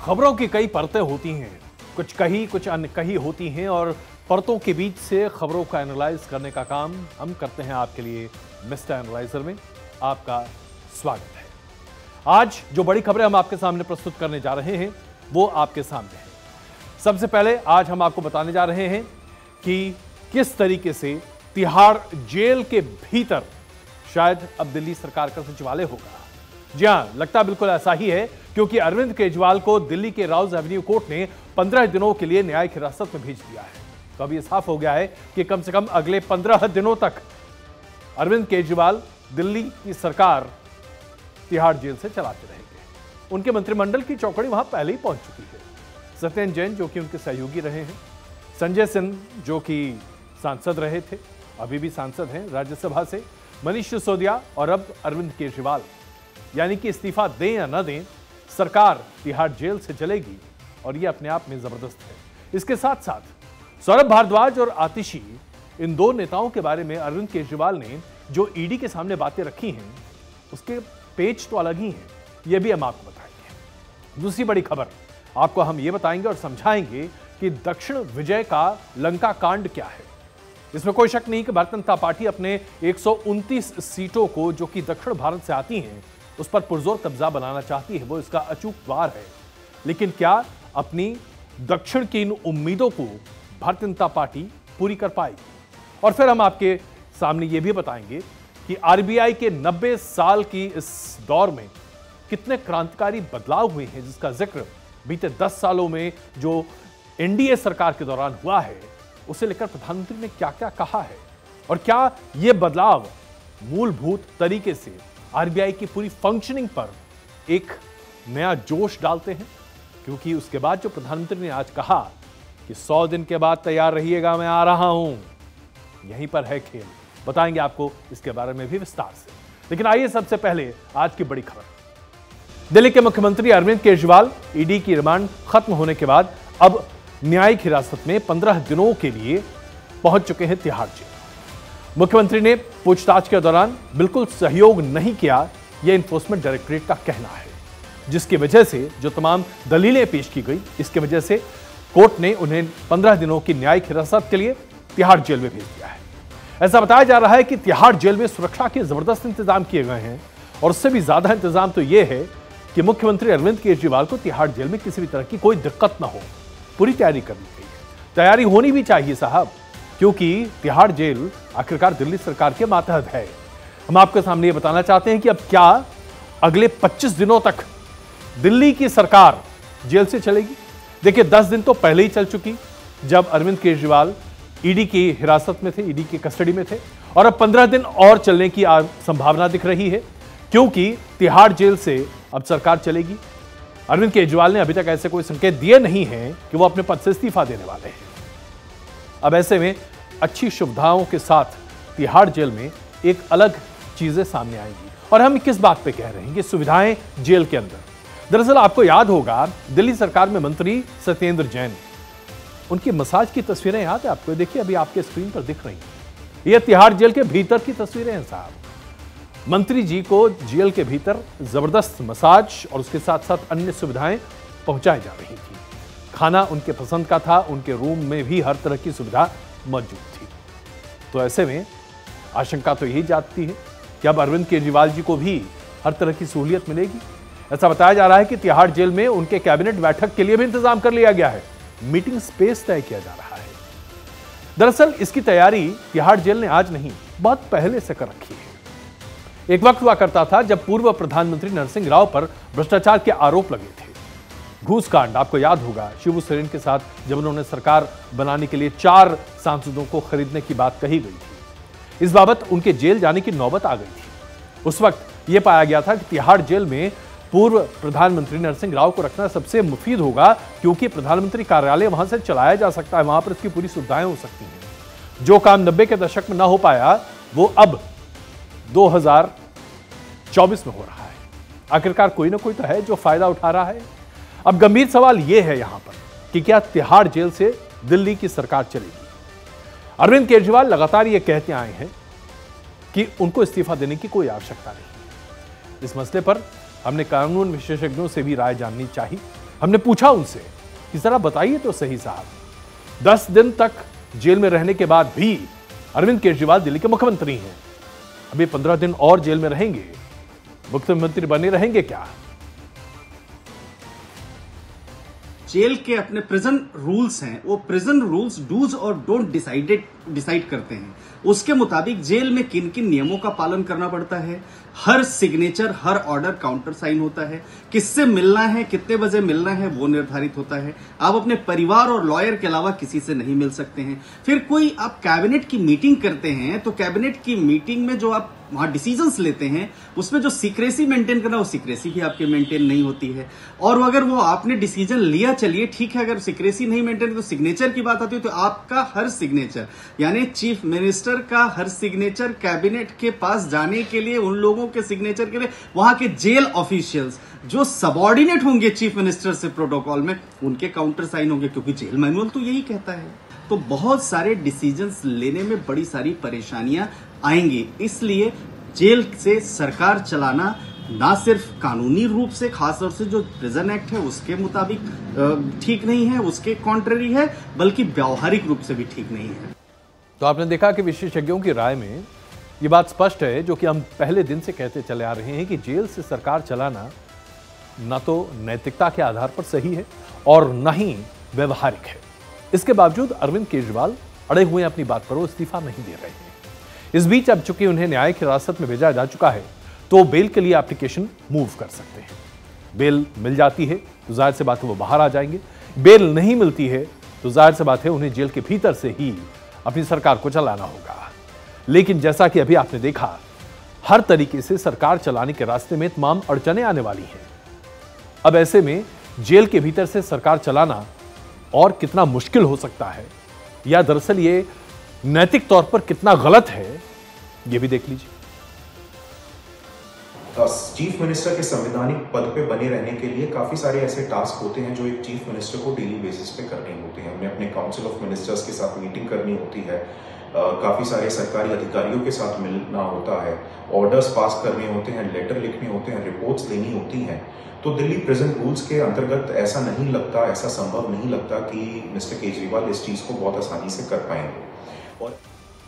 खबरों की कई परतें होती हैं, कुछ कही कुछ अनकही होती हैं और परतों के बीच से खबरों का एनालाइज करने का काम हम करते हैं आपके लिए मिस्टर एनालाइजर में। आपका स्वागत है। आज जो बड़ी खबरें हम आपके सामने प्रस्तुत करने जा रहे हैं वो आपके सामने है। सबसे पहले आज हम आपको बताने जा रहे हैं कि किस तरीके से तिहाड़ जेल के भीतर शायद अब दिल्ली सरकार का सचिवालय होगा। जी हां, लगता बिल्कुल ऐसा ही है, क्योंकि अरविंद केजरीवाल को दिल्ली के राउज एवेन्यू कोर्ट ने 15 दिनों के लिए न्यायिक हिरासत में भेज दिया है। तो अब यह साफ हो गया है कि कम से कम अगले 15 दिनों तक अरविंद केजरीवाल दिल्ली की सरकार तिहाड़ जेल से चलाते रहेंगे। उनके मंत्रिमंडल की चौकड़ी वहां पहले ही पहुंच चुकी है। सत्येंद्र जैन जो कि उनके सहयोगी रहे हैं, संजय सिंह जो कि सांसद रहे थे, अभी भी सांसद हैं राज्यसभा से, मनीष सिसोदिया और अब अरविंद केजरीवाल, यानी कि इस्तीफा दें या न दें सरकार तिहाड़ जेल से चलेगी और यह अपने आप में जबरदस्त है। इसके साथ साथ सौरभ भारद्वाज और आतिशी, इन दो नेताओं के बारे में अरविंद केजरीवाल ने जो ईडी के सामने बातें रखी हैं उसके पेच तो अलग ही हैं, यह भी हम आपको बताएंगे। दूसरी बड़ी खबर आपको हम ये बताएंगे और समझाएंगे कि दक्षिण विजय का लंका कांड क्या है। इसमें कोई शक नहीं कि भारतीय जनता पार्टी अपने 129 सीटों को जो कि दक्षिण भारत से आती हैं उस पर पुरजोर कब्जा बनाना चाहती है, वो इसका अचूक वार है। लेकिन क्या अपनी दक्षिण की इन उम्मीदों को भारतीय जनता पार्टी पूरी कर पाएगी? और फिर हम आपके सामने ये भी बताएंगे कि आरबीआई के 90 साल की इस दौर में कितने क्रांतिकारी बदलाव हुए हैं, जिसका जिक्र बीते 10 सालों में जो एनडीए सरकार के दौरान हुआ है उसे लेकर प्रधानमंत्री ने क्या क्या कहा है, और क्या यह बदलाव मूलभूत तरीके से आरबीआई की पूरी फंक्शनिंग पर एक नया जोश डालते हैं। क्योंकि उसके बाद जो प्रधानमंत्री ने आज कहा कि 100 दिन के बाद तैयार रहिएगा, मैं आ रहा हूं, यहीं पर है खेल। बताएंगे आपको इसके बारे में भी विस्तार से। लेकिन आइए सबसे पहले आज की बड़ी खबर। दिल्ली के मुख्यमंत्री अरविंद केजरीवाल ईडी की रिमांड खत्म होने के बाद अब न्यायिक हिरासत में 15 दिनों के लिए पहुंच चुके हैं तिहाड़ जेल। मुख्यमंत्री ने पूछताछ के दौरान बिल्कुल सहयोग नहीं किया, यह एनफोर्समेंट डायरेक्टरेट का कहना है, जिसकी वजह से जो तमाम दलीलें पेश की गई, इसकी वजह से कोर्ट ने उन्हें 15 दिनों की न्यायिक हिरासत के लिए तिहाड़ जेल में भेज दिया है। ऐसा बताया जा रहा है कि तिहाड़ जेल में सुरक्षा के जबरदस्त इंतजाम किए गए हैं, और उससे भी ज्यादा इंतजाम तो यह है कि मुख्यमंत्री अरविंद केजरीवाल को तिहाड़ जेल में किसी भी तरह की कोई दिक्कत ना हो, पूरी तैयारी करनी चाहिए। तैयारी होनी भी चाहिए साहब, क्योंकि तिहाड़ जेल आखिरकार दिल्ली सरकार के मातहत है। हम आपके सामने ये बताना चाहते हैं कि अब क्या अगले 25 दिनों तक दिल्ली की सरकार जेल से चलेगी। देखिए, 10 दिन तो पहले ही चल चुकी जब अरविंद केजरीवाल ईडी की हिरासत में थे, ईडी की कस्टडी में थे, और अब 15 दिन और चलने की संभावना दिख रही है, क्योंकि तिहाड़ जेल से अब सरकार चलेगी। अरविंद केजरीवाल ने अभी तक ऐसे कोई संकेत दिए नहीं हैं कि वो अपने पद से इस्तीफा देने वाले हैं। अब ऐसे में अच्छी सुविधाओं के साथ तिहाड़ जेल में एक अलग चीजें सामने आएंगी। और हम किस बात पे कह रहे हैं कि सुविधाएं जेल के अंदर? दरअसल आपको याद होगा, दिल्ली सरकार में मंत्री सत्येंद्र जैन, उनकी मसाज की तस्वीरें याद है आपको? देखिए, अभी आपके स्क्रीन पर दिख रही हैं। ये तिहाड़ जेल के भीतर की तस्वीरें हैं साहब। मंत्री जी को जेल के भीतर जबरदस्त मसाज और उसके साथ साथ अन्य सुविधाएं पहुंचाई जा रही थी। खाना उनके पसंद का था, उनके रूम में भी हर तरह की सुविधा मौजूद थी। तो ऐसे में आशंका तो यही जाती है कि अब अरविंद केजरीवाल जी को भी हर तरह की सहूलियत मिलेगी। ऐसा बताया जा रहा है कि तिहाड़ जेल में उनके कैबिनेट बैठक के लिए भी इंतजाम कर लिया गया है, मीटिंग स्पेस तय किया जा रहा है। दरअसल इसकी तैयारी तिहाड़ जेल ने आज नहीं, बहुत पहले से कर रखी है। एक वक्त हुआ करता था जब पूर्व प्रधानमंत्री नरसिंह राव पर भ्रष्टाचार के आरोप लगे थे। घूस कांड आपको याद होगा, शिबू सोरेन के साथ जब उन्होंने सरकार बनाने के लिए 4 सांसदों को खरीदने की बात कही गई थी, इस बाबत उनके जेल जाने की नौबत आ गई थी। उस वक्त यह पाया गया था कि तिहाड़ जेल में पूर्व प्रधानमंत्री नरसिंह राव को रखना सबसे मुफीद होगा, क्योंकि प्रधानमंत्री कार्यालय वहां से चलाया जा सकता है, वहां पर इसकी पूरी सुविधाएं हो सकती हैं। जो काम 90 के दशक में ना हो पाया वो अब 2024 में हो रहा है। आखिरकार कोई ना कोई तो है जो फायदा उठा रहा है। अब गंभीर सवाल यह है यहां पर कि क्या तिहाड़ जेल से दिल्ली की सरकार चलेगी? अरविंद केजरीवाल लगातार यह कहते आए हैं कि उनको इस्तीफा देने की कोई आवश्यकता नहीं। इस मसले पर हमने कानून विशेषज्ञों से भी राय जाननी चाहिए। हमने पूछा उनसे कि जरा बताइए तो सही साहब, 10 दिन तक जेल में रहने के बाद भी अरविंद केजरीवाल दिल्ली के मुख्यमंत्री हैं, अभी 15 दिन और जेल में रहेंगे, मुख्यमंत्री बने रहेंगे क्या? जेल के अपने प्रिजन रूल्स हैं, वो प्रिजन रूल्स डूज और डोंट डिसाइड करते हैं। उसके मुताबिक जेल में किन किन नियमों का पालन करना पड़ता है, हर सिग्नेचर, हर ऑर्डर काउंटर साइन होता है, किससे मिलना है, कितने बजे मिलना है, वो निर्धारित होता है। आप अपने परिवार और लॉयर के अलावा किसी से नहीं मिल सकते हैं। फिर कोई आप कैबिनेट की मीटिंग करते हैं तो कैबिनेट की मीटिंग में जो आप वहां डिसीजंस लेते हैं उसमें जो सीक्रेसी मेंटेन करना, वो सीक्रेसी भी आपके मेंटेन नहीं होती है। और अगर वो आपने डिसीजन लिया, चलिए ठीक है, अगर सीक्रेसी नहीं मेंटेन तो सिग्नेचर की बात आती है तो आपका हर सिग्नेचर, यानी चीफ मिनिस्टर का हर सिग्नेचर कैबिनेट के पास जाने के लिए, उन लोगों के सिग्नेचर के लिए वहां के जेल ऑफिशियल्स जो सबऑर्डिनेट होंगे चीफ मिनिस्टर से प्रोटोकॉल में, उनके काउंटर साइन होंगे, क्योंकि जेल मैनुअल तो यही कहता है। तो बहुत सारे डिसीजंस लेने में बड़ी सारी परेशानियां आएंगी। इसलिए जेल से सरकार चलाना ना सिर्फ कानूनी रूप से, खासतौर से जो प्रिजन एक्ट है उसके मुताबिक ठीक नहीं है, उसके कॉन्ट्ररी है, बल्कि व्यावहारिक रूप से भी ठीक नहीं है। तो आपने देखा कि विशेषज्ञों की राय में ये बात स्पष्ट है, जो कि हम पहले दिन से कहते चले आ रहे हैं, कि जेल से सरकार चलाना न तो नैतिकता के आधार पर सही है और न ही व्यवहारिक है। इसके बावजूद अरविंद केजरीवाल अड़े हुए अपनी बात पर, वो इस्तीफा नहीं दे रहे हैं। इस बीच अब चूंकि उन्हें न्याय की हिरासत में भेजा जा चुका है, तो बेल के लिए एप्लीकेशन मूव कर सकते हैं। बेल मिल जाती है तो जाहिर सी बात है वो बाहर आ जाएंगे, बेल नहीं मिलती है तो जाहिर सी बात है उन्हें जेल के भीतर से ही अपनी सरकार को चलाना होगा। लेकिन जैसा कि अभी आपने देखा, हर तरीके से सरकार चलाने के रास्ते में तमाम अड़चनें आने वाली हैं। अब ऐसे में जेल के भीतर से सरकार चलाना और कितना मुश्किल हो सकता है, या दरअसल ये नैतिक तौर पर कितना गलत है, ये भी देख लीजिए। चीफ मिनिस्टर के संवैधानिक पद पे बने रहने के लिए काफी सारे ऐसे टास्क होते हैं जो एक चीफ मिनिस्टर को डेली बेसिस पे करने होते हैं। हमें अपने काउंसिल ऑफ मिनिस्टर्स के साथ मीटिंग करनी होती है, काफी सारे सरकारी अधिकारियों के साथ मिलना होता है, ऑर्डर्स पास करने होते हैं, लेटर लिखने होते हैं, रिपोर्ट्स लेनी होती हैं। तो दिल्ली प्रिजन रूल्स के अंतर्गत ऐसा नहीं लगता, ऐसा संभव नहीं लगता कि मिस्टर केजरीवाल इस चीज को बहुत आसानी से कर पाएंगे। और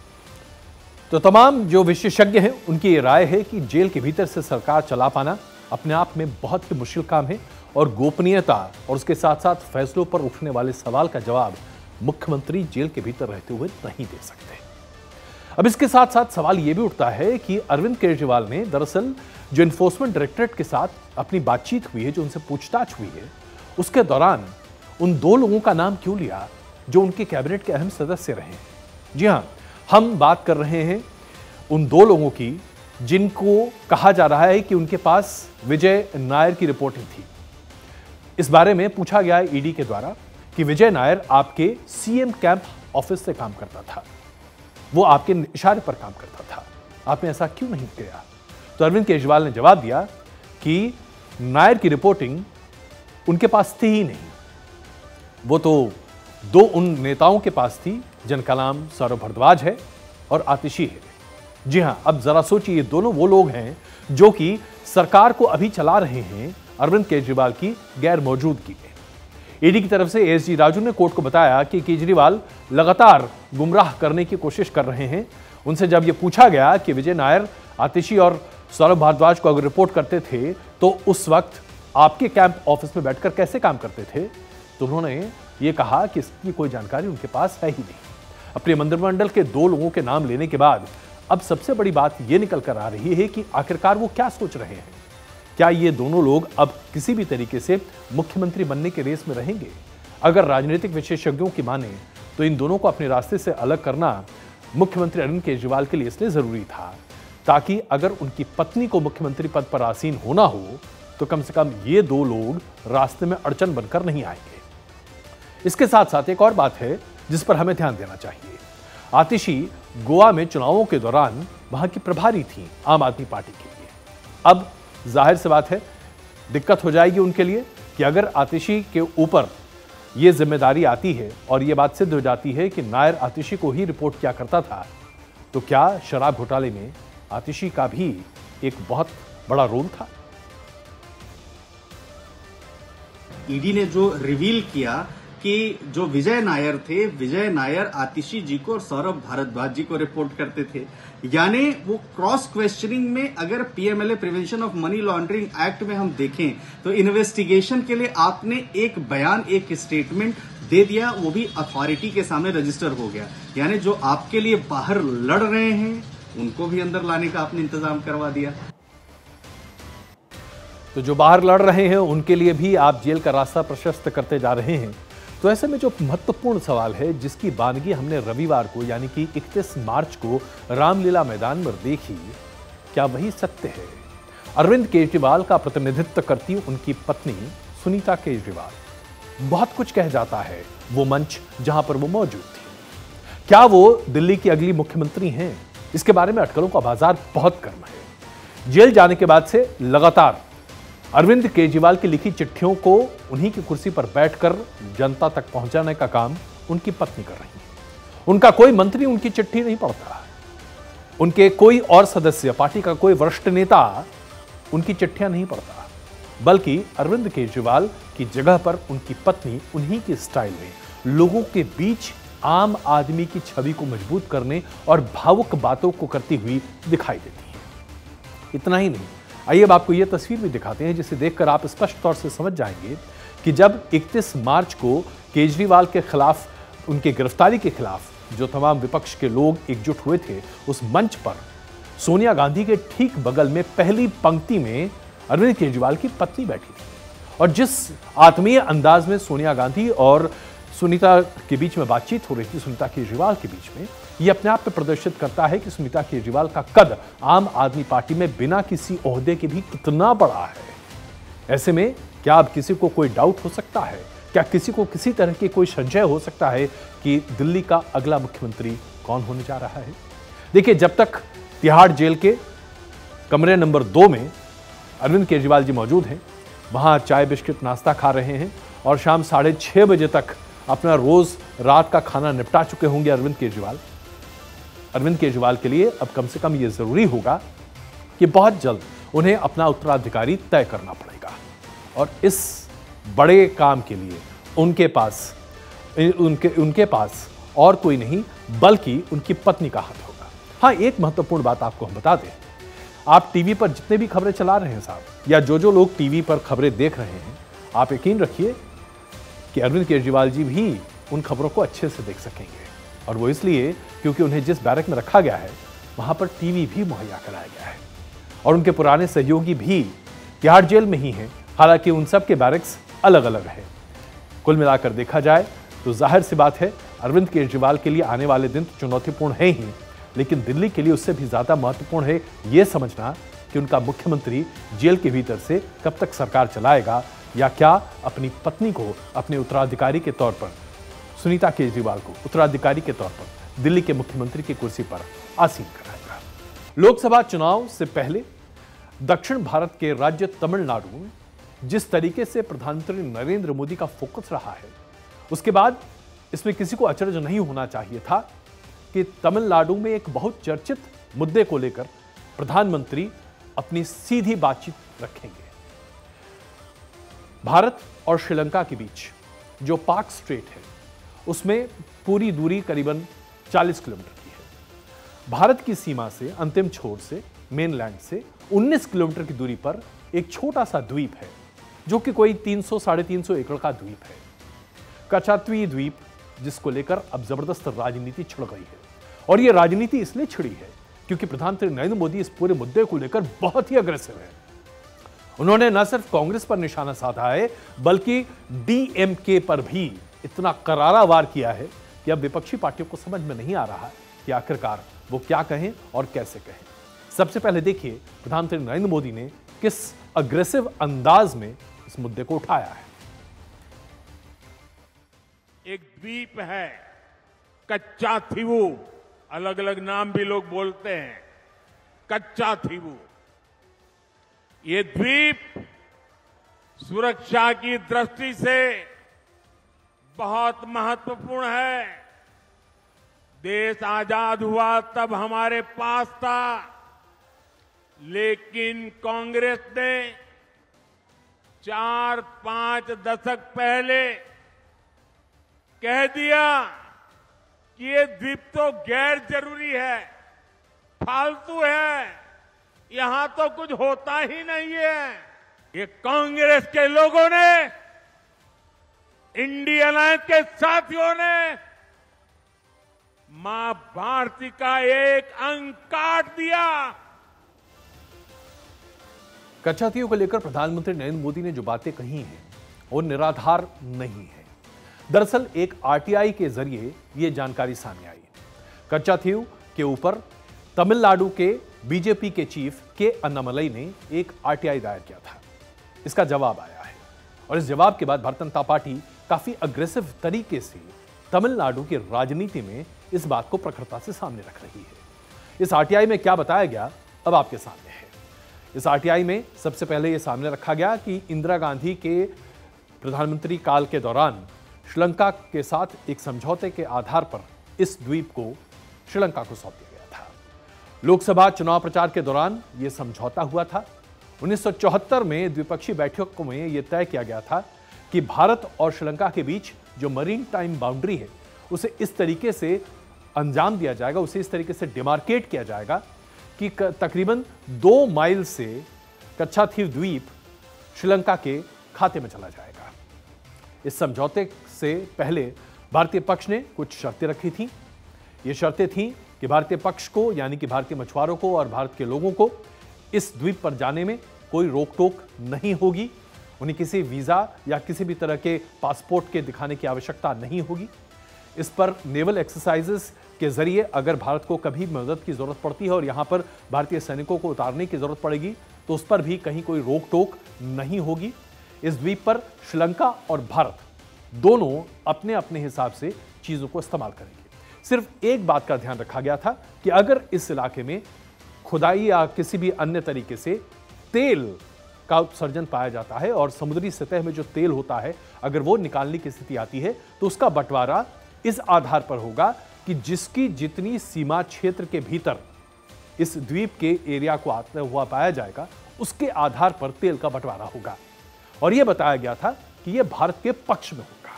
तो तमाम जो विशेषज्ञ हैं उनकी ये राय है कि जेल के भीतर से सरकार चला पाना अपने आप में बहुत ही मुश्किल काम है, और गोपनीयता और उसके साथ साथ फैसलों पर उठने वाले सवाल का जवाब मुख्यमंत्री जेल के भीतर रहते हुए नहीं दे सकते। अब इसके साथ साथ सवाल यह भी उठता है कि अरविंद केजरीवाल ने दरअसल जो एनफोर्समेंट डायरेक्टरेट के साथ अपनी बातचीत हुई है, जो उनसे पूछताछ हुई है, उसके दौरान उन 2 लोगों का नाम क्यों लिया जो उनके कैबिनेट के अहम सदस्य रहे हैं। जी हां, हम बात कर रहे हैं उन 2 लोगों की जिनको कहा जा रहा है कि उनके पास विजय नायर की रिपोर्टिंग थी। इस बारे में पूछा गया ईडी के द्वारा कि विजय नायर आपके सीएम कैंप ऑफिस से काम करता था, वो आपके इशारे पर काम करता था, आपने ऐसा क्यों नहीं किया? तो अरविंद केजरीवाल ने जवाब दिया कि नायर की रिपोर्टिंग उनके पास थी ही नहीं, वो तो 2 उन नेताओं के पास थी जिनका नाम सौरभ भारद्वाज है और आतिशी है। जी हां, अब जरा सोचिए, ये दोनों वो लोग हैं जो कि सरकार को अभी चला रहे हैं अरविंद केजरीवाल की गैर मौजूदगी में। ईडी की तरफ से एसजी राजू ने कोर्ट को बताया कि केजरीवाल लगातार गुमराह करने की कोशिश कर रहे हैं। उनसे जब यह पूछा गया कि विजय नायर, आतिशी और सौरभ भारद्वाज को अगर रिपोर्ट करते थे तो उस वक्त आपके कैंप ऑफिस में बैठकर कैसे काम करते थे, तो उन्होंने ये कहा कि इसकी कोई जानकारी उनके पास है ही नहीं। अपने मंत्रिमंडल के 2 लोगों के नाम लेने के बाद अब सबसे बड़ी बात यह निकल कर आ रही है कि आखिरकार वो क्या सोच रहे हैं। क्या ये दोनों लोग अब किसी भी तरीके से मुख्यमंत्री बनने के रेस में रहेंगे? अगर राजनीतिक विशेषज्ञों की माने तो इन दोनों को अपने रास्ते से अलग करना मुख्यमंत्री अरविंद केजरीवाल के लिए इसलिए जरूरी था ताकि अगर उनकी पत्नी को मुख्यमंत्री पद पर आसीन होना हो तो कम से कम ये 2 लोग रास्ते में अड़चन बनकर नहीं आएंगे। इसके साथ साथ एक और बात है जिस पर हमें ध्यान देना चाहिए। आतिशी गोवा में चुनावों के दौरान वहां की प्रभारी थी आम आदमी पार्टी के लिए। अब जाहिर सी बात है दिक्कत हो जाएगी उनके लिए कि अगर आतिशी के ऊपर यह जिम्मेदारी आती है और यह बात सिद्ध हो जाती है कि नायर आतिशी को ही रिपोर्ट किया करता था, तो क्या शराब घोटाले में आतिशी का भी एक बहुत बड़ा रोल था? ईडी ने जो रिवील किया कि जो विजय नायर थे, विजय नायर आतिशी जी को और सौरभ भारद्वाज जी को रिपोर्ट करते थे। यानी वो क्रॉस क्वेश्चनिंग में अगर PMLA prevention of money laundering act में हम देखें तो इन्वेस्टिगेशन के लिए आपने एक बयान, एक स्टेटमेंट दे दिया, वो भी अथॉरिटी के सामने रजिस्टर हो गया। यानी जो आपके लिए बाहर लड़ रहे हैं उनको भी अंदर लाने का आपने इंतजाम करवा दिया। तो जो बाहर लड़ रहे हैं उनके लिए भी आप जेल का रास्ता प्रशस्त करते जा रहे हैं। तो ऐसे में जो महत्वपूर्ण सवाल है, जिसकी बानगी हमने रविवार को यानी कि 31 मार्च को रामलीला मैदान में देखी, क्या वही सत्य है? अरविंद केजरीवाल का प्रतिनिधित्व करती उनकी पत्नी सुनीता केजरीवाल। बहुत कुछ कह जाता है वो मंच जहां पर वो मौजूद थी। क्या वो दिल्ली की अगली मुख्यमंत्री हैं? इसके बारे में अटकलों का बाजार बहुत गर्म है। जेल जाने के बाद से लगातार अरविंद केजरीवाल की लिखी चिट्ठियों को उन्हीं की कुर्सी पर बैठकर जनता तक पहुंचाने का काम उनकी पत्नी कर रही है। उनका कोई मंत्री उनकी चिट्ठी नहीं पढ़ता, उनके कोई और सदस्य, पार्टी का कोई वरिष्ठ नेता उनकी चिट्ठियां नहीं पढ़ता, बल्कि अरविंद केजरीवाल की जगह पर उनकी पत्नी उन्हीं के स्टाइल में लोगों के बीच आम आदमी की छवि को मजबूत करने और भावुक बातों को करती हुई दिखाई देती है। इतना ही नहीं, आइए अब आपको यह तस्वीर भी दिखाते हैं जिसे देखकर आप स्पष्ट तौर से समझ जाएंगे कि जब 31 मार्च को केजरीवाल के खिलाफ, उनके गिरफ्तारी के खिलाफ जो तमाम विपक्ष के लोग एकजुट हुए थे, उस मंच पर सोनिया गांधी के ठीक बगल में पहली पंक्ति में अरविंद केजरीवाल की पत्नी बैठी थी। और जिस आत्मीय अंदाज में सोनिया गांधी और सुनीता के बीच में बातचीत हो रही थी, सुनीता केजरीवाल के बीच में, यह अपने आप में प्रदर्शित करता है कि सुनीता केजरीवाल का कद आम आदमी पार्टी में बिना किसी ओहदे के भी कितना बड़ा है। ऐसे में क्या अब किसी को कोई डाउट हो सकता है? क्या किसी को किसी तरह की कोई संशय हो सकता है कि दिल्ली का अगला मुख्यमंत्री कौन होने जा रहा है? देखिए, जब तक तिहाड़ जेल के कमरे नंबर 2 में अरविंद केजरीवाल जी मौजूद हैं, वहां चाय बिस्किट नाश्ता खा रहे हैं और शाम 6:30 बजे तक अपना रोज रात का खाना निपटा चुके होंगे अरविंद केजरीवाल। अरविंद केजरीवाल के लिए अब कम से कम यह जरूरी होगा कि बहुत जल्द उन्हें अपना उत्तराधिकारी तय करना पड़ेगा। और इस बड़े काम के लिए उनके पास और कोई नहीं बल्कि उनकी पत्नी का हाथ होगा। हाँ, एक महत्वपूर्ण बात आपको हम बता दें, आप टीवी पर जितने भी खबरें चला रहे हैं साहब, या जो लोग टीवी पर खबरें देख रहे हैं, आप यकीन रखिए कि अरविंद केजरीवाल जी भी उन खबरों को अच्छे से देख सकेंगे। और वो इसलिए क्योंकि उन्हें जिस बैरक में रखा गया है वहां पर टीवी भी मुहैया कराया गया है और उनके पुराने सहयोगी भी तिहाड़ जेल में ही हैं। हालांकि उन सब के बैरक्स अलग अलग हैं। कुल मिलाकर देखा जाए तो जाहिर सी बात है, अरविंद केजरीवाल के लिए आने वाले दिन तो चुनौतीपूर्ण है ही, लेकिन दिल्ली के लिए उससे भी ज्यादा महत्वपूर्ण है यह समझना कि उनका मुख्यमंत्री जेल के भीतर से कब तक सरकार चलाएगा, या क्या अपनी पत्नी को अपने उत्तराधिकारी के तौर पर, सुनीता केजरीवाल को उत्तराधिकारी के तौर पर दिल्ली के मुख्यमंत्री की कुर्सी पर आसीन कराएगा। लोकसभा चुनाव से पहले दक्षिण भारत के राज्य तमिलनाडु में जिस तरीके से प्रधानमंत्री नरेंद्र मोदी का फोकस रहा है, उसके बाद इसमें किसी को अचरज नहीं होना चाहिए था कि तमिलनाडु में एक बहुत चर्चित मुद्दे को लेकर प्रधानमंत्री अपनी सीधी बातचीत रखेंगे। भारत और श्रीलंका के बीच जो पाक स्ट्रेट है, उसमें पूरी दूरी करीबन 40 किलोमीटर की है। भारत की सीमा से, अंतिम छोर से, मेनलैंड से 19 किलोमीटर की दूरी पर एक छोटा सा द्वीप है जो कि कोई 300-350 एकड़ का द्वीप है, कचात्वी द्वीप, जिसको लेकर अब जबरदस्त राजनीति छिड़ गई है। और यह राजनीति इसलिए छिड़ी है क्योंकि प्रधानमंत्री नरेंद्र मोदी इस पूरे मुद्दे को लेकर बहुत ही अग्रेसिव है। उन्होंने न सिर्फ कांग्रेस पर निशाना साधा है बल्कि डीएमके पर भी इतना करारा वार किया है कि अब विपक्षी पार्टियों को समझ में नहीं आ रहा कि आखिरकार वो क्या कहें और कैसे कहें। सबसे पहले देखिए प्रधानमंत्री नरेंद्र मोदी ने किस अग्रेसिव अंदाज में इस मुद्दे को उठाया है। एक द्वीप है कच्चा थीवू, अलग अलग नाम भी लोग बोलते हैं, कच्चा थीवू। ये द्वीप सुरक्षा की दृष्टि से बहुत महत्वपूर्ण है। देश आजाद हुआ तब हमारे पास था, लेकिन कांग्रेस ने 4-5 दशक पहले कह दिया कि ये द्वीप तो गैर जरूरी है, फालतू है, यहां तो कुछ होता ही नहीं है। ये कांग्रेस के लोगों ने, इंडिया अलायंस के साथियों ने मां भारती का एक अंग काट दिया। कच्चाथियों को लेकर प्रधानमंत्री नरेंद्र मोदी ने जो बातें कही हैं वो निराधार नहीं है। दरअसल एक आरटीआई के जरिए यह जानकारी सामने आई। कच्चाथियों के ऊपर तमिलनाडु के बीजेपी के चीफ के अन्नामलई ने एक आरटीआई दायर किया था। इसका जवाब आया है और इस जवाब के बाद भारतीय जनता पार्टी काफी अग्रेसिव तरीके से तमिलनाडु की राजनीति में इस बात को प्रखरता से सामने रख रही है। इस आरटीआई में क्या बताया गया अब आपके सामने है। इस आरटीआई में सबसे पहले यह सामने रखा गया कि इंदिरा गांधी के प्रधानमंत्री काल के दौरान श्रीलंका के साथ एक समझौते के आधार पर इस द्वीप को श्रीलंका को सौंप दिया गया था। लोकसभा चुनाव प्रचार के दौरान यह समझौता हुआ था। 1974 में द्विपक्षीय बैठकों में यह तय किया गया था कि भारत और श्रीलंका के बीच जो मरीन टाइम बाउंड्री है उसे इस तरीके से अंजाम दिया जाएगा, उसे इस तरीके से डिमार्केट किया जाएगा कि तकरीबन 2 माइल से कच्चाथीव द्वीप श्रीलंका के खाते में चला जाएगा। इस समझौते से पहले भारतीय पक्ष ने कुछ शर्तें रखी थीं। ये शर्तें थीं कि भारतीय पक्ष को यानी कि भारतीय मछुआरों को और भारत के लोगों को इस द्वीप पर जाने में कोई रोक टोक नहीं होगी। उन्हें किसी वीजा या किसी भी तरह के पासपोर्ट के दिखाने की आवश्यकता नहीं होगी। इस पर नेवल एक्सरसाइजेस के जरिए अगर भारत को कभी मदद की जरूरत पड़ती है और यहां पर भारतीय सैनिकों को उतारने की जरूरत पड़ेगी तो उस पर भी कहीं कोई रोक टोक नहीं होगी। इस द्वीप पर श्रीलंका और भारत दोनों अपने अपने हिसाब से चीजों को इस्तेमाल करेंगे। सिर्फ एक बात का ध्यान रखा गया था कि अगर इस इलाके में खुदाई या किसी भी अन्य तरीके से तेल का उत्सर्जन पाया जाता है और समुद्री सतह में जो तेल होता है अगर वो निकालने की स्थिति आती है तो उसका बंटवारा इस आधार पर होगा कि जिसकी जितनी सीमा क्षेत्र के भीतर इस द्वीप के एरिया को आता हुआ पाया जाएगा उसके आधार पर तेल का बंटवारा होगा। और यह बताया गया था कि यह भारत के पक्ष में होगा।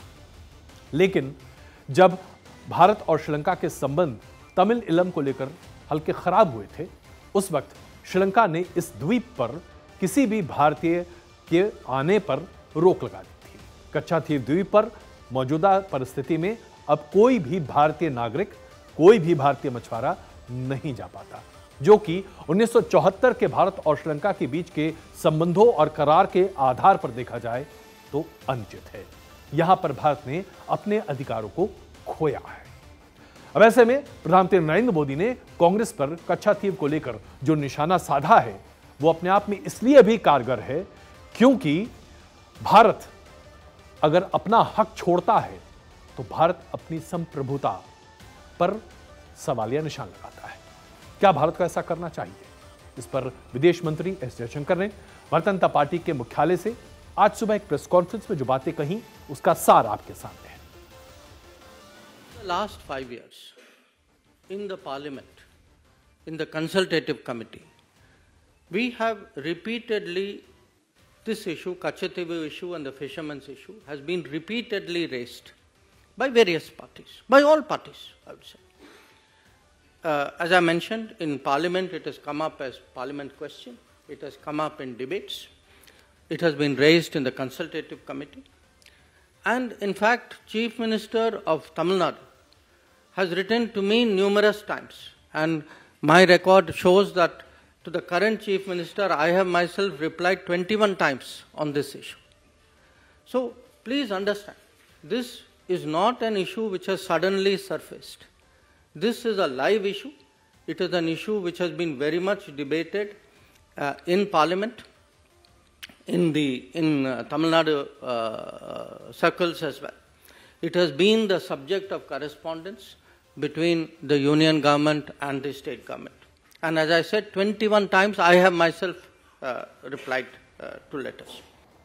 लेकिन जब भारत और श्रीलंका के संबंध तमिल इलम को लेकर हल्के खराब हुए थे उस वक्त श्रीलंका ने इस द्वीप पर किसी भी भारतीय के आने पर रोक लगा दी थी। कच्चाथीव द्वीप पर मौजूदा परिस्थिति में अब कोई भी भारतीय नागरिक, कोई भी भारतीय मछुआरा नहीं जा पाता, जो कि 1974 के भारत और श्रीलंका के बीच के संबंधों और करार के आधार पर देखा जाए तो अनुचित है। यहां पर भारत ने अपने अधिकारों को खोया है। अब ऐसे में प्रधानमंत्री नरेंद्र मोदी ने कांग्रेस पर कच्चाथीव को लेकर जो निशाना साधा है वो अपने आप में इसलिए भी कारगर है क्योंकि भारत अगर अपना हक छोड़ता है तो भारत अपनी संप्रभुता पर सवालिया निशान लगाता है। क्या भारत को ऐसा करना चाहिए? इस पर विदेश मंत्री एस जयशंकर ने भारतीय जनता पार्टी के मुख्यालय से आज सुबह एक प्रेस कॉन्फ्रेंस में जो बातें कही उसका सार आपके सामने है। Last 5 years in the parliament, in the consultative committee, we have repeatedly, this issue, Kachativu issue and the fishermen's issue has been repeatedly raised by various parties, by all parties, I would say. As I mentioned, in parliament it has come up as parliament question, it has come up in debates, it has been raised in the consultative committee, and in fact, Chief Minister of Tamil Nadu has written to me numerous times, and my record shows that to the current Chief Minister, I have myself replied 21 times on this issue. So please understand, this is not an issue which has suddenly surfaced. This is a live issue. It is an issue which has been very much debated in Parliament, in Tamil Nadu circles as well. It has been the subject of correspondence between the union government and the state government. And as I said, 21 times I have myself replied to letters.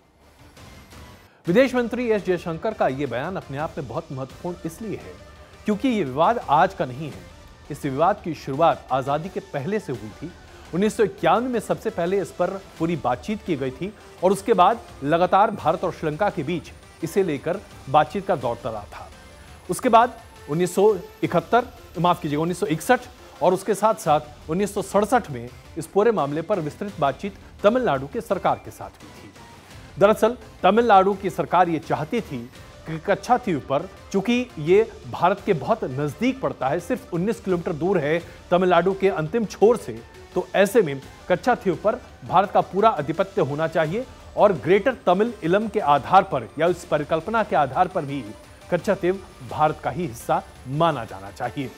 विदेश मंत्री S Jaishankar का यह बयान अपने आप में बहुत महत्वपूर्ण इसलिए है क्योंकि यह विवाद आज का नहीं है। इस विवाद की शुरुआत आजादी के पहले से हुई थी 1991 में सबसे पहले इस पर पूरी बातचीत की गई थी और उसके बाद लगातार भारत और श्रीलंका के बीच इसे लेकर बातचीत का दौर चला था। उसके बाद 1961 और उसके साथ साथ 1967 में इस पूरे मामले पर विस्तृत बातचीत तमिलनाडु की सरकार के साथ हुई थी। दरअसल तमिलनाडु की सरकार ये चाहती थी कि कच्छातीव पर, चूंकि ये भारत के बहुत नजदीक पड़ता है, सिर्फ 19 किलोमीटर दूर है तमिलनाडु के अंतिम छोर से, तो ऐसे में कच्छातीव पर भारत का पूरा आधिपत्य होना चाहिए और ग्रेटर तमिल इलम के आधार पर या उस परिकल्पना के आधार पर भी कच्छातीव भारत का ही हिस्सा माना जाना चाहिए।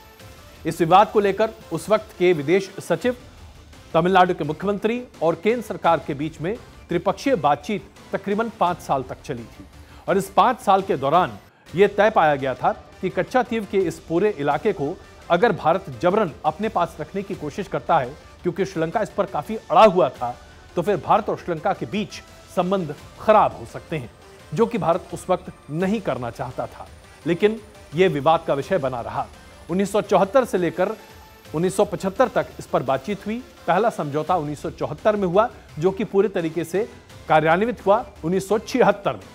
इस विवाद को लेकर उस वक्त के विदेश सचिव, तमिलनाडु के मुख्यमंत्री और केंद्र सरकार के बीच में त्रिपक्षीय बातचीत तकरीबन 5 साल तक चली थी और इस 5 साल के दौरान यह तय पाया गया था कि कच्छातीव के इस पूरे इलाके को अगर भारत जबरन अपने पास रखने की कोशिश करता है, क्योंकि श्रीलंका इस पर काफी अड़ा हुआ था, तो फिर भारत और श्रीलंका के बीच संबंध खराब हो सकते हैं, जो कि भारत उस वक्त नहीं करना चाहता था। लेकिन यह विवाद का विषय बना रहा। 1974 से लेकर 1975 तक इस पर बातचीत हुई। पहला समझौता 1974 में हुआ, जो कि पूरे तरीके से कार्यान्वित हुआ 1976 में।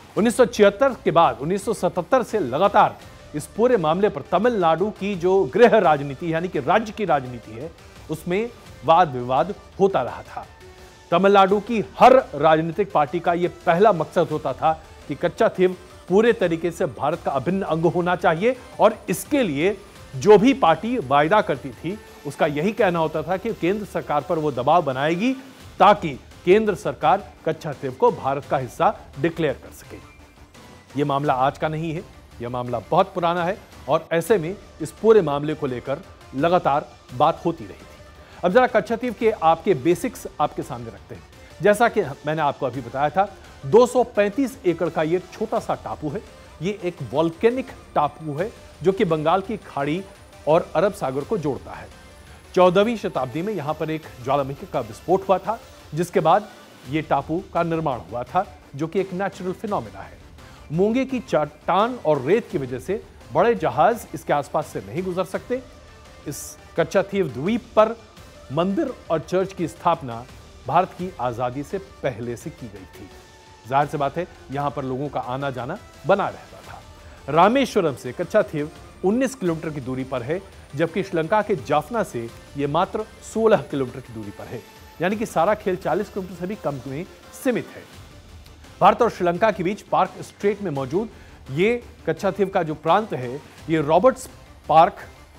1976 के बाद 1977 से लगातार इस पूरे मामले पर तमिलनाडु की जो गृह राजनीति यानी कि राज्य की राजनीति है, उसमें वाद विवाद होता रहा था। तमिलनाडु की हर राजनीतिक पार्टी का यह पहला मकसद होता था कि कच्छातीव पूरे तरीके से भारत का अभिन्न अंग होना चाहिए और इसके लिए जो भी पार्टी वायदा करती थी उसका यही कहना होता था कि केंद्र सरकार पर वो दबाव बनाएगी ताकि केंद्र सरकार कच्छातीव को भारत का हिस्सा डिक्लेयर कर सके। यह मामला आज का नहीं है, यह मामला बहुत पुराना है और ऐसे में इस पूरे मामले को लेकर लगातार बात होती रही थी। अब जरा कच्छातीव के आपके बेसिक्स आपके सामने रखते हैं। जैसा कि मैंने आपको अभी बताया था, 235 एकड़ का ये छोटा सा टापू है। ये एक वॉल्केनिक टापू है जो कि बंगाल की खाड़ी और अरब सागर को जोड़ता है। 14वीं शताब्दी में यहां पर एक ज्वालामुखी का विस्फोट हुआ था, जिसके बाद ये टापू का निर्माण हुआ था, जो कि एक नेचुरल फिनोमेना है। मूंगे की चट्टान और रेत की वजह से बड़े जहाज इसके आसपास से नहीं गुजर सकते। इस कच्छातीव द्वीप पर मंदिर और चर्च की स्थापना भारत की आजादी से पहले से की गई थी। जाहिर सी बात है, यहां पर लोगों का आना जाना बना रहता था। रामेश्वरम से कच्छातीव 19 किलोमीटर की दूरी पर है, जबकि श्रीलंका के जाफना से यह मात्र 16 किलोमीटर की दूरी पर है। यानी कि सारा खेल 40 किलोमीटर से भी कम में सीमित है। भारत और श्रीलंका के बीच पार्क स्ट्रेट में मौजूद ये कच्छातीव का जो प्रांत है, ये रॉबर्ट्स पार्क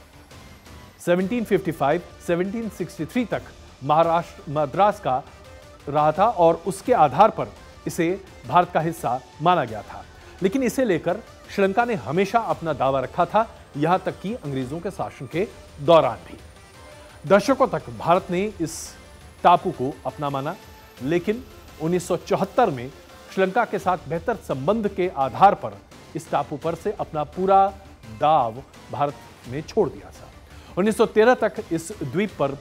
1755-1763 तक मद्रास का रहा था और उसके आधार पर इसे भारत का हिस्सा माना गया था। लेकिन इसे लेकर श्रीलंका ने हमेशा अपना दावा रखा था, यहां तक कि अंग्रेजों के शासन के दौरान भी। दशकों तक भारत ने इस टापू को अपना माना, लेकिन 1974 में श्रीलंका के साथ बेहतर संबंध के आधार पर इस टापू पर से अपना पूरा दाव भारत ने छोड़ दिया था। 1913 तक इस द्वीप पर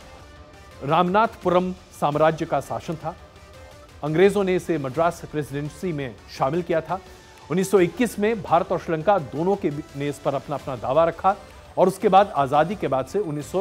रामनाथपुरम साम्राज्य का शासन था। अंग्रेजों ने इसे मद्रास प्रेसिडेंसी में शामिल किया था। 1921 में भारत और श्रीलंका दोनों के ने इस पर अपना अपना दावा रखा और उसके बाद आज़ादी के बाद से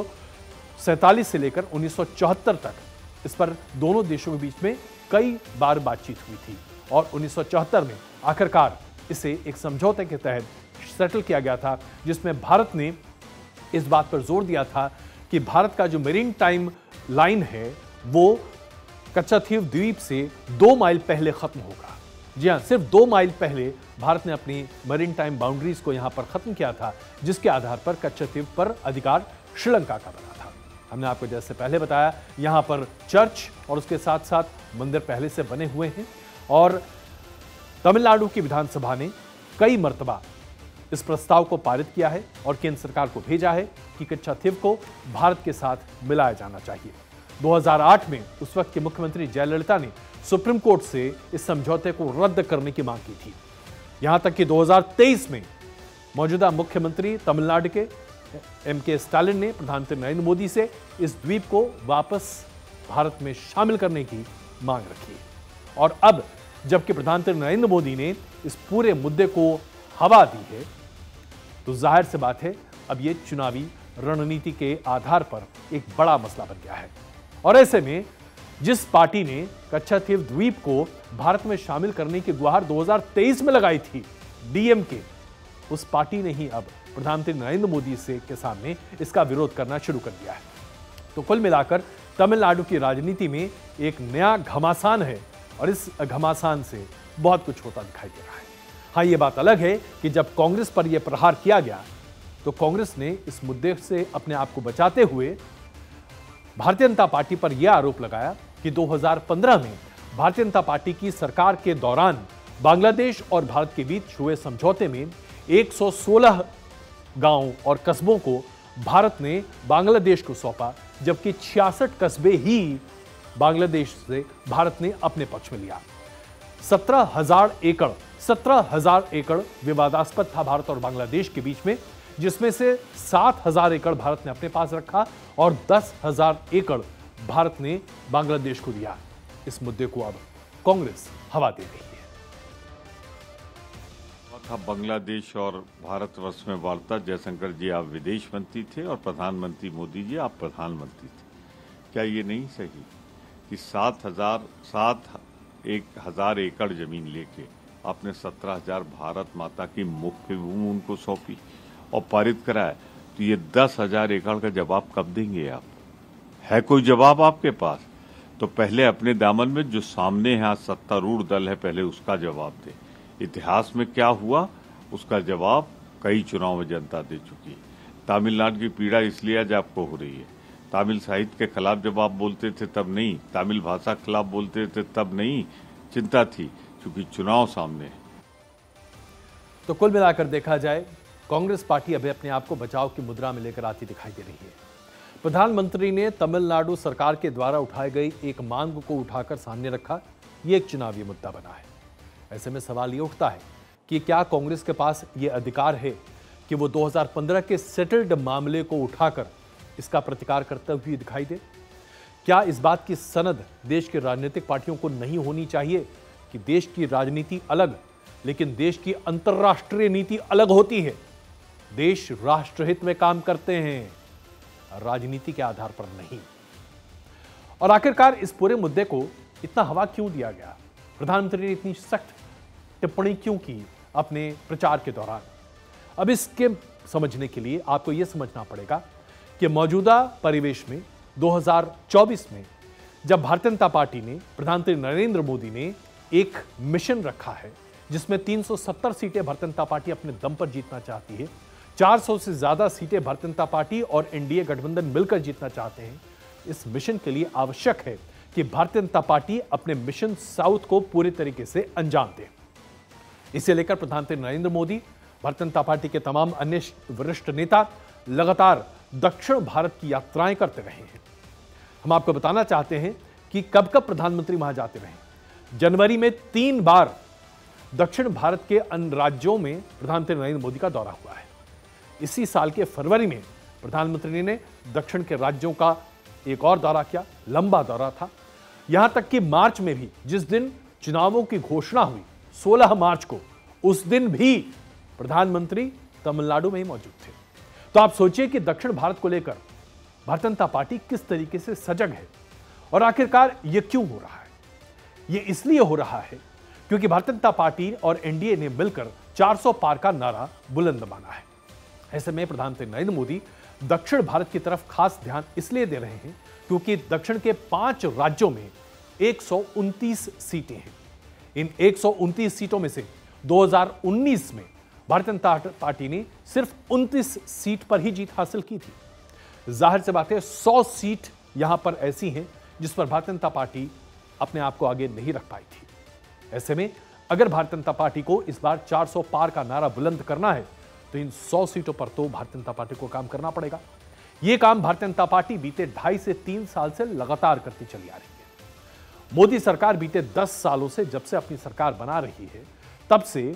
1947 से लेकर 1974 तक इस पर दोनों देशों के बीच में कई बार बातचीत हुई थी और 1974 में आखिरकार इसे एक समझौते के तहत सेटल किया गया था, जिसमें भारत ने इस बात पर जोर दिया था कि भारत का जो मेरीन टाइम लाइन है वो कच्छातीव द्वीप से 2 माइल पहले खत्म होगा। जी हां, सिर्फ 2 माइल पहले भारत ने अपनी मरीन टाइम बाउंड्रीज को यहां पर खत्म किया था, जिसके आधार पर कच्छातीव पर अधिकार श्रीलंका का बना था। हमने आपको जैसे पहले बताया, यहां पर चर्च और उसके साथ साथ मंदिर पहले से बने हुए हैं और तमिलनाडु की विधानसभा ने कई मर्तबा इस प्रस्ताव को पारित किया है और केंद्र सरकार को भेजा है कि कच्छातीव को भारत के साथ मिलाया जाना चाहिए। 2008 में उस वक्त के मुख्यमंत्री जयललिता ने सुप्रीम कोर्ट से इस समझौते को रद्द करने की मांग की थी। यहां तक कि 2023 में मौजूदा मुख्यमंत्री तमिलनाडु के एम.के. स्टालिन ने प्रधानमंत्री नरेंद्र मोदी से इस द्वीप को वापस भारत में शामिल करने की मांग रखी है। और अब जबकि प्रधानमंत्री नरेंद्र मोदी ने इस पूरे मुद्दे को हवा दी है, तो जाहिर सी बात है अब ये चुनावी रणनीति के आधार पर एक बड़ा मसला बन गया है। और ऐसे में जिस पार्टी ने कच्छातीव द्वीप को भारत में शामिल करने की गुहार 2023 में लगाई थी, डीएमके, उस पार्टी ने ही अब प्रधानमंत्री नरेंद्र मोदी के सामने इसका विरोध करना शुरू कर दिया है। तो कुल मिलाकर तमिलनाडु की राजनीति में एक नया घमासान है और इस घमासान से बहुत कुछ होता दिखाई दे रहा है। हाँ, यह बात अलग है कि जब कांग्रेस पर यह प्रहार किया गया तो कांग्रेस ने इस मुद्दे से अपने आप को बचाते हुए भारतीय जनता पार्टी पर यह आरोप लगाया कि 2015 में भारतीय जनता पार्टी की सरकार के दौरान बांग्लादेश और भारत के बीच हुए समझौते में 116 गांवों और कस्बों को भारत ने बांग्लादेश को सौंपा, जबकि 66 कस्बे ही बांग्लादेश से भारत ने अपने पक्ष में लिया। 17,000 एकड़ विवादास्पद था भारत और बांग्लादेश के बीच में, जिसमें से 7,000 एकड़ भारत ने अपने पास रखा और 10,000 एकड़ भारत ने बांग्लादेश को दिया। इस मुद्दे को अब कांग्रेस हवा दे रही है। था बांग्लादेश और भारतवर्ष में वार्ता। जयशंकर जी आप विदेश मंत्री थे और प्रधानमंत्री मोदी जी आप प्रधानमंत्री थे। क्या ये नहीं सही कि 7,000 एकड़ जमीन लेके आपने 17,000 भारत माता की मुख्य भूमि उनको सौंपी और पारित कराया? तो ये 10,000 एकड़ का जवाब कब देंगे आप? है कोई जवाब आपके पास? तो पहले अपने दामन में जो सामने है आज सत्तारूढ़ दल है, पहले उसका जवाब दे। इतिहास में क्या हुआ उसका जवाब कई चुनाव में जनता दे चुकी है। तमिलनाडु की पीड़ा इसलिए आज आपको हो रही है। तमिल साहित्य के खिलाफ जब आप बोलते थे तब नहीं, तमिल भाषा के खिलाफ बोलते थे तब नहीं चिंता थी, क्योंकि चुनाव सामने है। तो कुल मिलाकर देखा जाए, कांग्रेस पार्टी अभी अपने आप को बचाव की मुद्रा में लेकर आती दिखाई दे रही है। प्रधानमंत्री ने तमिलनाडु सरकार के द्वारा उठाई गई एक मांग को उठाकर सामने रखा। यह एक चुनावी मुद्दा बना है। ऐसे में सवाल ये उठता है कि क्या कांग्रेस के पास ये अधिकार है कि वो 2015 के सेटल्ड मामले को उठाकर इसका प्रतिकार करते हुए दिखाई दे? क्या इस बात की सनद देश के राजनीतिक पार्टियों को नहीं होनी चाहिए कि देश की राजनीति अलग, लेकिन देश की अंतर्राष्ट्रीय नीति अलग होती है? देश राष्ट्रहित में काम करते हैं, राजनीति के आधार पर नहीं। और आखिरकार इस पूरे मुद्दे को इतना हवा क्यों दिया गया? प्रधानमंत्री ने इतनी सख्त टिप्पणी क्यों की अपने प्रचार के दौरान? अब इसके समझने के लिए आपको यह समझना पड़ेगा कि मौजूदा परिवेश में 2024 में जब भारतीय जनता पार्टी ने, प्रधानमंत्री नरेंद्र मोदी ने एक मिशन रखा है जिसमें 370 सीटें भारतीय जनता पार्टी अपने दम पर जीतना चाहती है, 400 से ज्यादा सीटें भारतीय जनता पार्टी और एनडीए गठबंधन मिलकर जीतना चाहते हैं। इस मिशन के लिए आवश्यक है कि भारतीय जनता पार्टी अपने मिशन साउथ को पूरे तरीके से अंजाम दे। इसे लेकर प्रधानमंत्री नरेंद्र मोदी, भारतीय जनता पार्टी के तमाम अन्य वरिष्ठ नेता लगातार दक्षिण भारत की यात्राएं करते रहे हैं। हम आपको बताना चाहते हैं कि कब कब प्रधानमंत्री वहां जाते रहे। जनवरी में 3 बार दक्षिण भारत के अन्य राज्यों में प्रधानमंत्री नरेंद्र मोदी का दौरा हुआ है। इसी साल के फरवरी में प्रधानमंत्री ने दक्षिण के राज्यों का एक और दौरा किया, लंबा दौरा था। यहां तक कि मार्च में भी, जिस दिन चुनावों की घोषणा हुई 16 मार्च को, उस दिन भी प्रधानमंत्री तमिलनाडु में ही मौजूद थे। तो आप सोचिए कि दक्षिण भारत को लेकर भारतीय जनता पार्टी किस तरीके से सजग है। और आखिरकार यह क्यों हो रहा है? यह इसलिए हो रहा है क्योंकि भारतीय जनता पार्टी और एनडीए ने मिलकर 400 पार का नारा बुलंद माना है। ऐसे में प्रधानमंत्री नरेंद्र मोदी दक्षिण भारत की तरफ खास ध्यान इसलिए दे रहे हैं क्योंकि दक्षिण के 5 राज्यों में 129 सीटें हैं। इन 129 सीटों में से 2019 में भारतीय जनता पार्टी ने सिर्फ 29 सीट पर ही जीत हासिल की थी। जाहिर सी बात है 100 सीट यहां पर ऐसी हैं जिस पर भारतीय जनता पार्टी अपने आप को आगे नहीं रख पाई थी। ऐसे में अगर भारतीय जनता पार्टी को इस बार 400 पार का नारा बुलंद करना है तो इन 100 सीटों पर तो भारतीय जनता पार्टी को काम करना पड़ेगा। यह काम भारतीय जनता पार्टी बीते 2.5 से 3 साल से लगातार करती चली आ रही है। मोदी सरकार बीते 10 सालों से, जब से अपनी सरकार बना रही है, तब से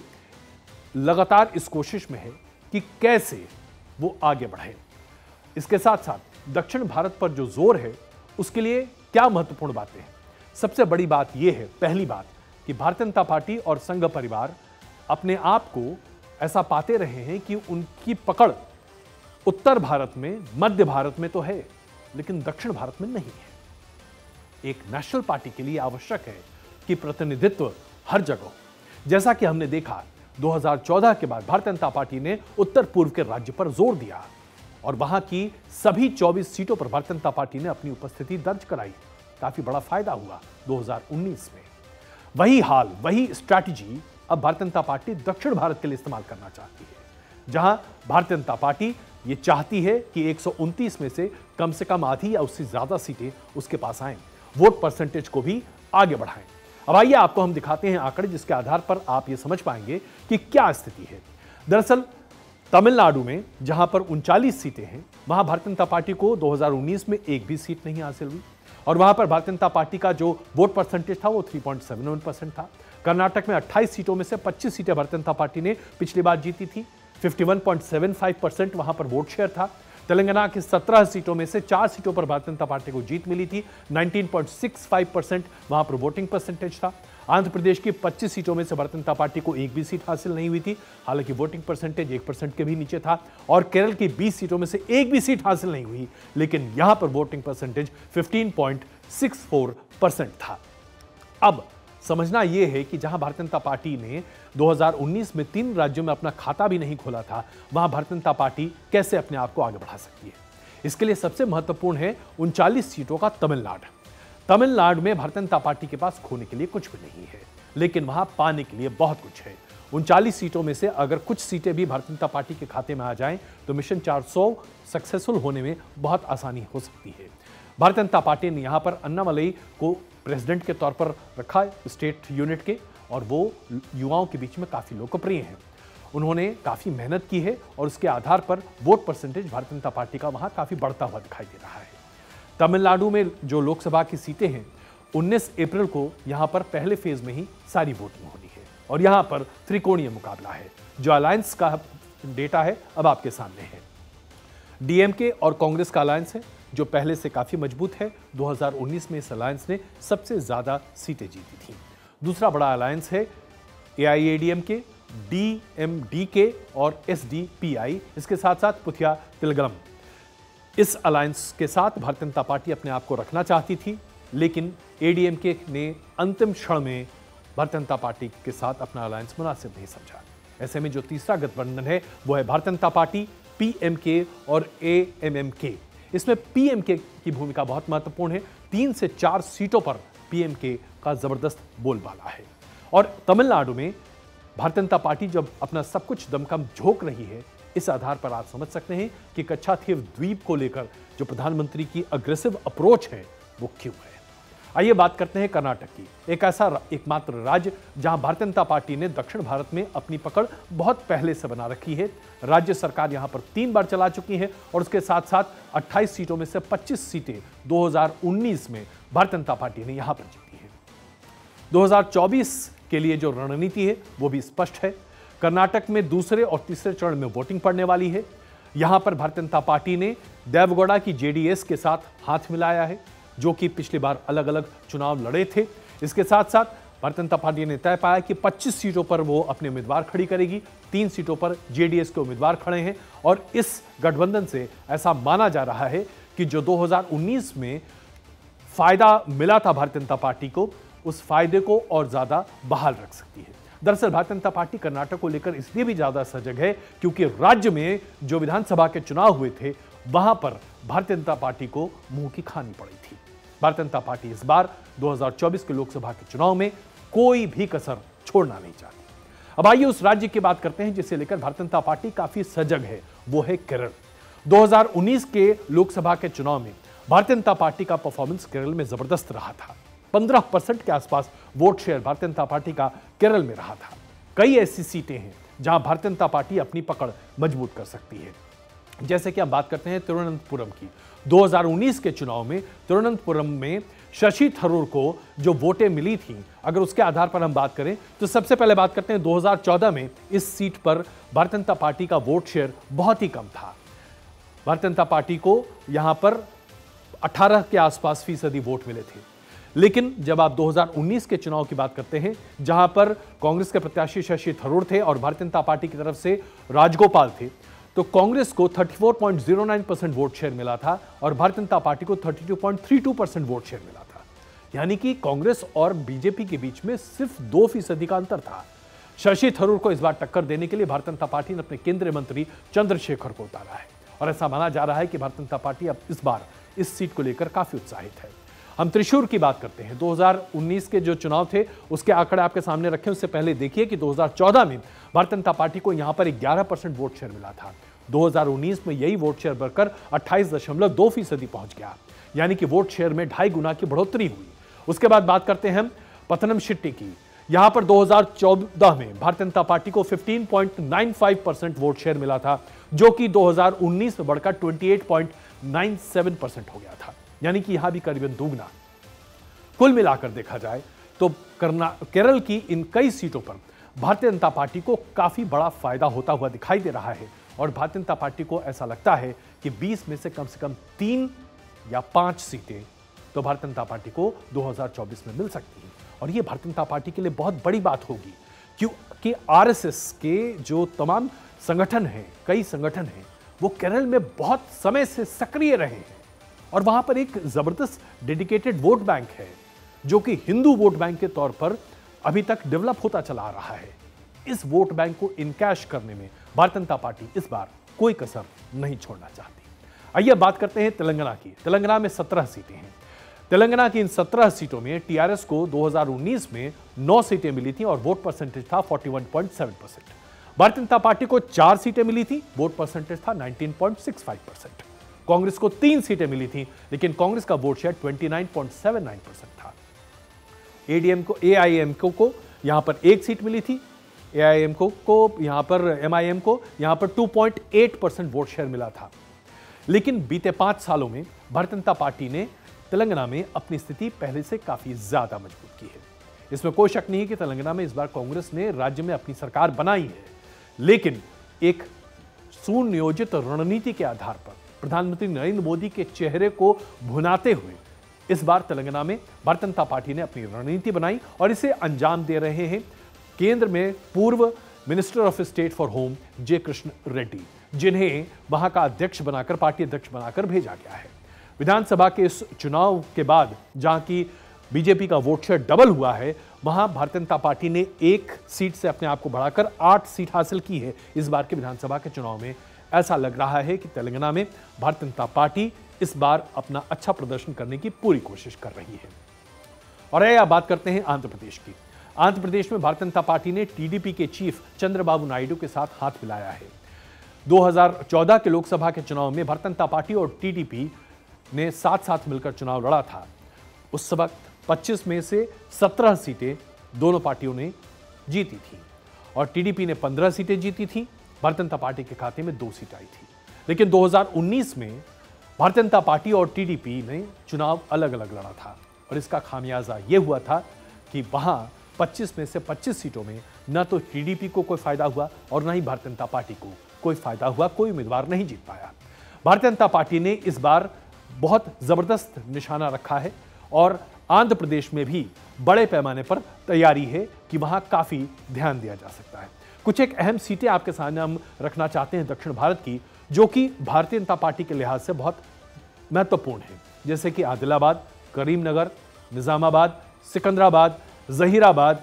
लगातार इस कोशिश में है कि कैसे वो आगे बढ़े। इसके साथ साथ दक्षिण भारत पर जो जोर है उसके लिए क्या महत्वपूर्ण बातें हैं? सबसे बड़ी बात यह है, पहली बात, कि भारतीय जनता पार्टी और संघ परिवार अपने आप को ऐसा पाते रहे हैं कि उनकी पकड़ उत्तर भारत में, मध्य भारत में तो है, लेकिन दक्षिण भारत में नहीं है। एक नेशनल पार्टी के लिए आवश्यक है कि प्रतिनिधित्व हर जगह हो। जैसा कि हमने देखा 2014 के बाद भारतीय जनता पार्टी ने उत्तर पूर्व के राज्य पर जोर दिया और वहां की सभी 24 सीटों पर भारतीय जनता पार्टी ने अपनी उपस्थिति दर्ज कराई। काफी बड़ा फायदा हुआ 2019 में। वही हाल, वही स्ट्रैटेजी अब भारतीय जनता पार्टी दक्षिण भारत के लिए इस्तेमाल करना चाहती है, जहां भारतीय जनता पार्टी ये चाहती है कि 129 में से कम आधी या उससे ज्यादा सीटें उसके पास आएं, वोट परसेंटेज को भी आगे बढ़ाएं। अब आइए आपको हम दिखाते हैं आंकड़े, जिसके आधार पर आप ये समझ पाएंगे कि क्या स्थिति है। दरअसल तमिलनाडु में जहां पर 39 सीटें हैं, वहां भारतीय जनता पार्टी को 2019 में एक भी सीट नहीं हासिल हुई और वहां पर भारतीय जनता पार्टी का जो वोट परसेंटेज था वो 3.71% था। कर्नाटक में 28 सीटों में से 25 सीटें भारतीय जनता पार्टी ने पिछली बार जीती थी, 51.75% वहां पर वोट शेयर था। तेलंगाना की 17 सीटों में से 4 सीटों पर भारतीय जनता पार्टी को जीत मिली थी, 19.65% वहां पर वोटिंग परसेंटेज था। आंध्र प्रदेश की 25 सीटों में से भारतीय जनता पार्टी को एक भी सीट हासिल नहीं हुई थी, हालांकि वोटिंग परसेंटेज 1% के भी नीचे था। और केरल की 20 सीटों में से एक भी सीट हासिल नहीं हुई, लेकिन यहां पर वोटिंग परसेंटेज 15.64% था। अब समझना यह है कि जहां भारतीय जनता पार्टी ने 2019 में 3 राज्यों में अपना खाता भी नहीं खोला था, वहां भारतीय जनता पार्टी कैसे अपने आप को आगे बढ़ा सकती है। इसके लिए सबसे महत्वपूर्ण है 39 सीटों का तमिलनाडु। तमिलनाडु में भारतीय जनता पार्टी के पास खोने के लिए कुछ भी नहीं है, लेकिन वहां पाने के लिए बहुत कुछ है। 39 सीटों में से अगर कुछ सीटें भी भारतीय जनता पार्टी के खाते में आ जाएं, तो मिशन 400 सक्सेसफुल होने में बहुत आसानी हो सकती है। भारतीय जनता पार्टी ने यहां पर अन्नामलई को प्रेसिडेंट के तौर पर रखा स्टेट यूनिट के, और वो युवाओं के बीच में काफी लोकप्रिय हैं। उन्होंने काफी मेहनत की है और उसके आधार पर वोट परसेंटेज भारतीय जनता पार्टी का वहां काफी बढ़ता हुआ दिखाई दे रहा है। तमिलनाडु में जो लोकसभा की सीटें हैं, 19 अप्रैल को यहां पर पहले फेज में ही सारी वोटिंग होनी है और यहां पर त्रिकोणीय मुकाबला है। जो अलायंस का डेटा है अब आपके सामने है। डीएमके और कांग्रेस का अलायंस है जो पहले से काफी मजबूत है। 2019 में इस अलायंस ने सबसे ज्यादा सीटें जीती थी। दूसरा बड़ा अलायंस है एआईएडीएमके, डीएमडीके और एसडीपीआई, इसके साथ साथ पुथिया तिलगलम। इस अलायंस के साथ भारतीय जनता पार्टी अपने आप को रखना चाहती थी, लेकिन एडीएमके ने अंतिम क्षण में भारतीय जनता पार्टी के साथ अपना अलायंस मुनासिब नहीं समझा। ऐसे में जो तीसरा गठबंधन है वो है भारतीय जनता पार्टी, पीएमके और एएमएमके। इसमें पीएमके की भूमिका बहुत महत्वपूर्ण है। 3 से 4 सीटों पर पीएमके का जबरदस्त बोलबाला है। और तमिलनाडु में भारतीय जनता पार्टी जब अपना सब कुछ दमखम झोंक रही है, इस आधार पर आप समझ सकते हैं कि कच्छाथीव द्वीप को लेकर जो प्रधानमंत्री की अग्रेसिव अप्रोच है वो क्यों है। आइए बात करते हैं कर्नाटक की, एक ऐसा एकमात्र राज्य जहां भारतीय जनता पार्टी ने दक्षिण भारत में अपनी पकड़ बहुत पहले से बना रखी है। राज्य सरकार यहां पर 3 बार चला चुकी है और उसके साथ साथ 28 सीटों में से 25 सीटें 2019 में भारतीय जनता पार्टी ने यहां पर जीती है। 2024 के लिए जो रणनीति है वो भी स्पष्ट है। कर्नाटक में दूसरे और तीसरे चरण में वोटिंग पड़ने वाली है। यहां पर भारतीय जनता पार्टी ने देवगौड़ा की जेडीएस के साथ हाथ मिलाया है, जो कि पिछली बार अलग अलग चुनाव लड़े थे। इसके साथ साथ भारतीय जनता पार्टी ने तय पाया कि 25 सीटों पर वो अपने उम्मीदवार खड़ी करेगी, 3 सीटों पर जेडीएस के उम्मीदवार खड़े हैं। और इस गठबंधन से ऐसा माना जा रहा है कि जो 2019 में फायदा मिला था भारतीय जनता पार्टी को, उस फायदे को और ज्यादा बहाल रख सकती है। दरअसल भारतीय जनता पार्टी कर्नाटक को लेकर इसलिए भी ज्यादा सजग है क्योंकि राज्य में जो विधानसभा के चुनाव हुए थे वहां पर भारतीय जनता पार्टी को मुंह की खानी पड़ी थी। भारतीय जनता पार्टी इस बार 2024 के लोकसभा के चुनाव में कोई भी कसर छोड़ना नहीं चाहती। अब आइए उस राज्य की बात करते हैं जिसे लेकर भारतीय जनता पार्टी काफी सजग है, वो है केरल। 2019 के लोकसभा के चुनाव में भारतीय जनता पार्टी का परफॉर्मेंस केरल में जबरदस्त रहा था। 15% के आसपास वोट शेयर भारतीय जनता पार्टी का केरल में रहा था। कई ऐसी सीटें हैं जहां भारतीय जनता पार्टी अपनी पकड़ मजबूत कर सकती है। जैसे कि हम बात करते हैं तिरुवनंतपुरम की। 2019 के चुनाव में तिरुवनंतपुरम में शशि थरूर को जो वोटें मिली थी, अगर उसके आधार पर हम बात करें तो सबसे पहले बात करते हैं 2014 में इस सीट पर भारतीय जनता पार्टी का वोट शेयर बहुत ही कम था। भारतीय जनता पार्टी को यहां पर 18 के आसपास फीसदी वोट मिले थे। लेकिन जब आप 2019 के चुनाव की बात करते हैं, जहां पर कांग्रेस के प्रत्याशी शशि थरूर थे और भारतीय जनता पार्टी की तरफ से राजगोपाल थे, तो कांग्रेस को 34.09% वोट शेयर मिला था और भारतीय जनता पार्टी को 32.32% वोट शेयर मिला था। यानी कि कांग्रेस और बीजेपी के बीच में सिर्फ 2% का अंतर था। शशि थरूर को इस बार टक्कर देने के लिए भारतीय जनता पार्टी ने अपने केंद्रीय मंत्री चंद्रशेखर को उतारा है और ऐसा माना जा रहा है कि भारतीय जनता पार्टी अब इस बार इस सीट को लेकर काफी उत्साहित है। हम त्रिशूर की बात करते हैं। 2019 के जो चुनाव थे उसके आंकड़े आपके सामने रखे। उससे पहले देखिए कि 2014 में भारतीय जनता पार्टी को यहां पर 11% वोट शेयर मिला था। 2019 में यही वोट शेयर बढ़कर 28.2% पहुंच गया, यानी कि वोट शेयर में 2.5 गुना की बढ़ोतरी हुई। उसके बाद बात करते हैं हम पथनमथिट्टा की। यहां पर 2014 में भारतीय जनता पार्टी को 15.95% वोट शेयर मिला था, जो कि 2019 में बढ़कर 28.97% हो गया था, यानी कि यहां भी करीबन दोगुना। कुल मिलाकर देखा जाए तो केरल की इन कई सीटों पर भारतीय जनता पार्टी को काफी बड़ा फायदा होता हुआ दिखाई दे रहा है और भारतीय जनता पार्टी को ऐसा लगता है कि 20 में से कम 3 या 5 सीटें तो भारतीय जनता पार्टी को 2024 में मिल सकती हैं। और यह भारतीय जनता पार्टी के लिए बहुत बड़ी बात होगी, क्योंकि आरएसएस के जो तमाम संगठन हैं, कई संगठन हैं, वो केरल में बहुत समय से सक्रिय रहे हैं और वहां पर एक जबरदस्त डेडिकेटेड वोट बैंक है, जो कि हिंदू वोट बैंक के तौर पर अभी तक डेवलप होता चला आ रहा है। इस वोट बैंक को इनकैश करने में भारतीय जनता पार्टी इस बार कोई कसर नहीं छोड़ना चाहती। आइए बात करते हैं तेलंगाना की। तेलंगाना में 17 सीटें हैं। तेलंगाना की इन 17 सीटों में टीआरएस को 2019 में 9 सीटें मिली थी और वोट परसेंटेज था 41.7%। भारतीय जनता पार्टी को 4 सीटें मिली थी, वोट परसेंटेज था 19.65%। कांग्रेस को 3 सीटें मिली थी, लेकिन कांग्रेस का वोट शेयर 29.79% था। एआईएमको को यहां पर 1 सीट मिली थी। एआईएमको को यहां पर एमआईएम को यहां पर 2.8% वोट शेयर मिला था। लेकिन बीते 5 सालों में भारतीय जनता पार्टी ने तेलंगाना में अपनी स्थिति पहले से काफी ज्यादा मजबूत की है। इसमें कोई शक नहीं है कि तेलंगाना में इस बार कांग्रेस ने राज्य में अपनी सरकार बनाई है, लेकिन एक सुनियोजित रणनीति के आधार पर प्रधानमंत्री नरेंद्र मोदी के चेहरे को भुनाते हुए इस बार तेलंगाना में भारतीय जनता पार्टी ने अपनी रणनीति बनाई और इसे अंजाम दे रहे हैं केंद्र में पूर्व minister of state for home J Krishna Reddy, जिन्हें वहां का अध्यक्ष बनाकर, पार्टी अध्यक्ष बनाकर भेजा गया है। विधानसभा के इस चुनाव के बाद जहां की बीजेपी का वोट शेयर डबल हुआ है, वहां भारतीय जनता पार्टी ने 1 सीट से अपने आप को बढ़ाकर 8 सीट हासिल की है। इस बार के विधानसभा के चुनाव में ऐसा लग रहा है कि तेलंगाना में भारतीय जनता पार्टी इस बार अपना अच्छा प्रदर्शन करने की पूरी कोशिश कर रही है। और अब बात करते हैं आंध्र प्रदेश की। आंध्र प्रदेश में भारतीय जनता पार्टी ने टीडीपी के चीफ चंद्रबाबू नायडू के साथ हाथ मिलाया है। 2014 के लोकसभा के चुनाव में भारतीय जनता पार्टी और टीडीपी ने साथ मिलकर चुनाव लड़ा था। उस वक्त 25 में से 17 सीटें दोनों पार्टियों ने जीती थी और टीडीपी ने 15 सीटें जीती थी। भारतीय जनता पार्टी के खाते में 2 सीट आई थी। लेकिन 2019 में भारतीय जनता पार्टी और टीडीपी ने चुनाव अलग अलग लड़ा था और इसका खामियाजा यह हुआ था कि वहां 25 में से 25 सीटों में न तो टीडीपी को कोई फायदा हुआ और न ही भारतीय जनता पार्टी को कोई फायदा हुआ। कोई उम्मीदवार नहीं जीत पाया। भारतीय जनता पार्टी ने इस बार बहुत जबरदस्त निशाना रखा है और आंध्र प्रदेश में भी बड़े पैमाने पर तैयारी है कि वहां काफी ध्यान दिया जा सकता है। कुछ एक अहम सीटें आपके सामने हम रखना चाहते हैं दक्षिण भारत की, जो कि भारतीय जनता पार्टी के लिहाज से बहुत महत्वपूर्ण है, जैसे कि आदिलाबाद, करीमनगर, निजामाबाद, सिकंदराबाद, जहीराबाद,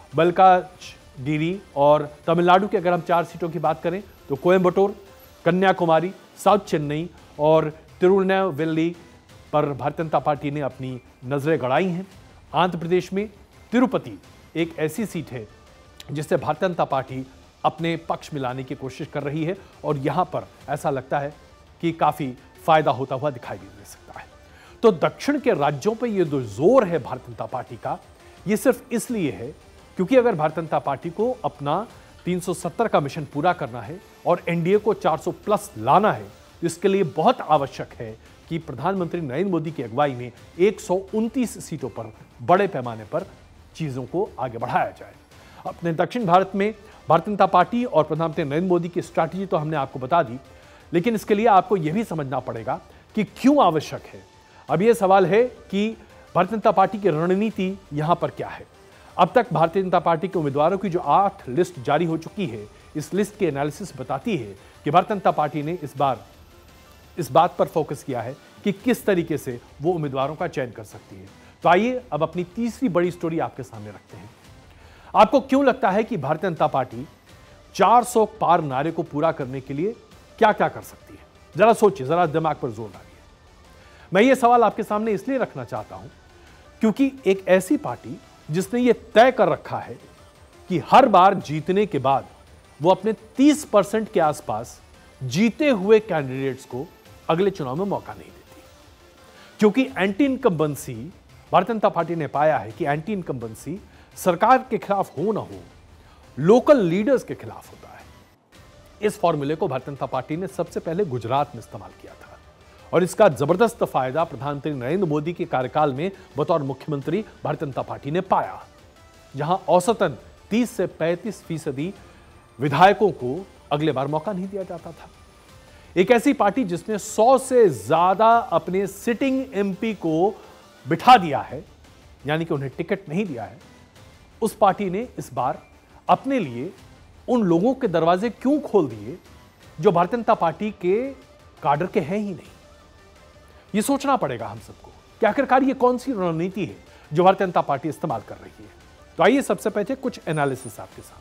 बलकाचगिरी और तमिलनाडु की अगर हम 4 सीटों की बात करें तो कोयंबटूर, कन्याकुमारी, साउथ चेन्नई और तिरुनेलवेली पर भारतीय जनता पार्टी ने अपनी नजरें गड़ाई हैं। आंध्र प्रदेश में तिरुपति एक ऐसी सीट है जिससे भारतीय जनता पार्टी अपने पक्ष में लाने की कोशिश कर रही है और यहां पर ऐसा लगता है कि काफी फायदा होता हुआ दिखाई दे सकता है। तो दक्षिण के राज्यों पर यह जो जोर है भारतीय जनता पार्टी का, यह सिर्फ इसलिए है क्योंकि अगर भारतीय जनता पार्टी को अपना 370 का मिशन पूरा करना है और एनडीए को 400 प्लस लाना है, तो इसके लिए बहुत आवश्यक है कि प्रधानमंत्री नरेंद्र मोदी की अगुवाई में 129 सीटों पर बड़े पैमाने पर चीजों को आगे बढ़ाया जाए। अपने दक्षिण भारत में भारतीय जनता पार्टी और प्रधानमंत्री नरेंद्र मोदी की स्ट्रैटेजी तो हमने आपको बता दी, लेकिन इसके लिए आपको यह भी समझना पड़ेगा कि क्यों आवश्यक है। अब यह सवाल है कि भारतीय जनता पार्टी की रणनीति यहां पर क्या है। अब तक भारतीय जनता पार्टी के उम्मीदवारों की जो 8 लिस्ट जारी हो चुकी है, इस लिस्ट की एनालिसिस बताती है कि भारतीय जनता पार्टी ने इस बार इस बात पर फोकस किया है कि किस तरीके से वो उम्मीदवारों का चयन कर सकती है। तो आइए अब अपनी तीसरी बड़ी स्टोरी आपके सामने रखते हैं। आपको क्यों लगता है कि भारतीय जनता पार्टी 400 पार नारे को पूरा करने के लिए क्या क्या कर सकती है? जरा सोचिए, जरा दिमाग पर जोर डालिए। मैं ये सवाल आपके सामने इसलिए रखना चाहता हूं क्योंकि एक ऐसी पार्टी जिसने ये तय कर रखा है कि हर बार जीतने के बाद वो अपने 30% के आसपास जीते हुए कैंडिडेट्स को अगले चुनाव में मौका नहीं देती, क्योंकि एंटी इनकम्बेंसी भारतीय जनता पार्टी ने पाया है कि एंटी इनकम्बेंसी सरकार के खिलाफ हो ना हो, लोकल लीडर्स के खिलाफ होता है। इस फॉर्मूले को भारतीय जनता पार्टी ने सबसे पहले गुजरात में इस्तेमाल किया था और इसका जबरदस्त फायदा प्रधानमंत्री नरेंद्र मोदी के कार्यकाल में बतौर मुख्यमंत्री भारतीय जनता पार्टी ने पाया, जहां औसतन 30 से 35% विधायकों को अगले बार मौका नहीं दिया जाता था। एक ऐसी पार्टी जिसने 100 से ज्यादा अपने सिटिंग एमपी को बिठा दिया है, यानी कि उन्हें टिकट नहीं दिया है, उस पार्टी ने इस बार अपने लिए उन लोगों के दरवाजे क्यों खोल दिए जो भारतीय जनता पार्टी के काडर के हैं ही नहीं। यह सोचना पड़ेगा हम सबको कि आखिरकार ये कौन सी रणनीति है जो भारतीय जनता पार्टी इस्तेमाल कर रही है। तो आइए सबसे पहले कुछ एनालिसिस आपके सामने।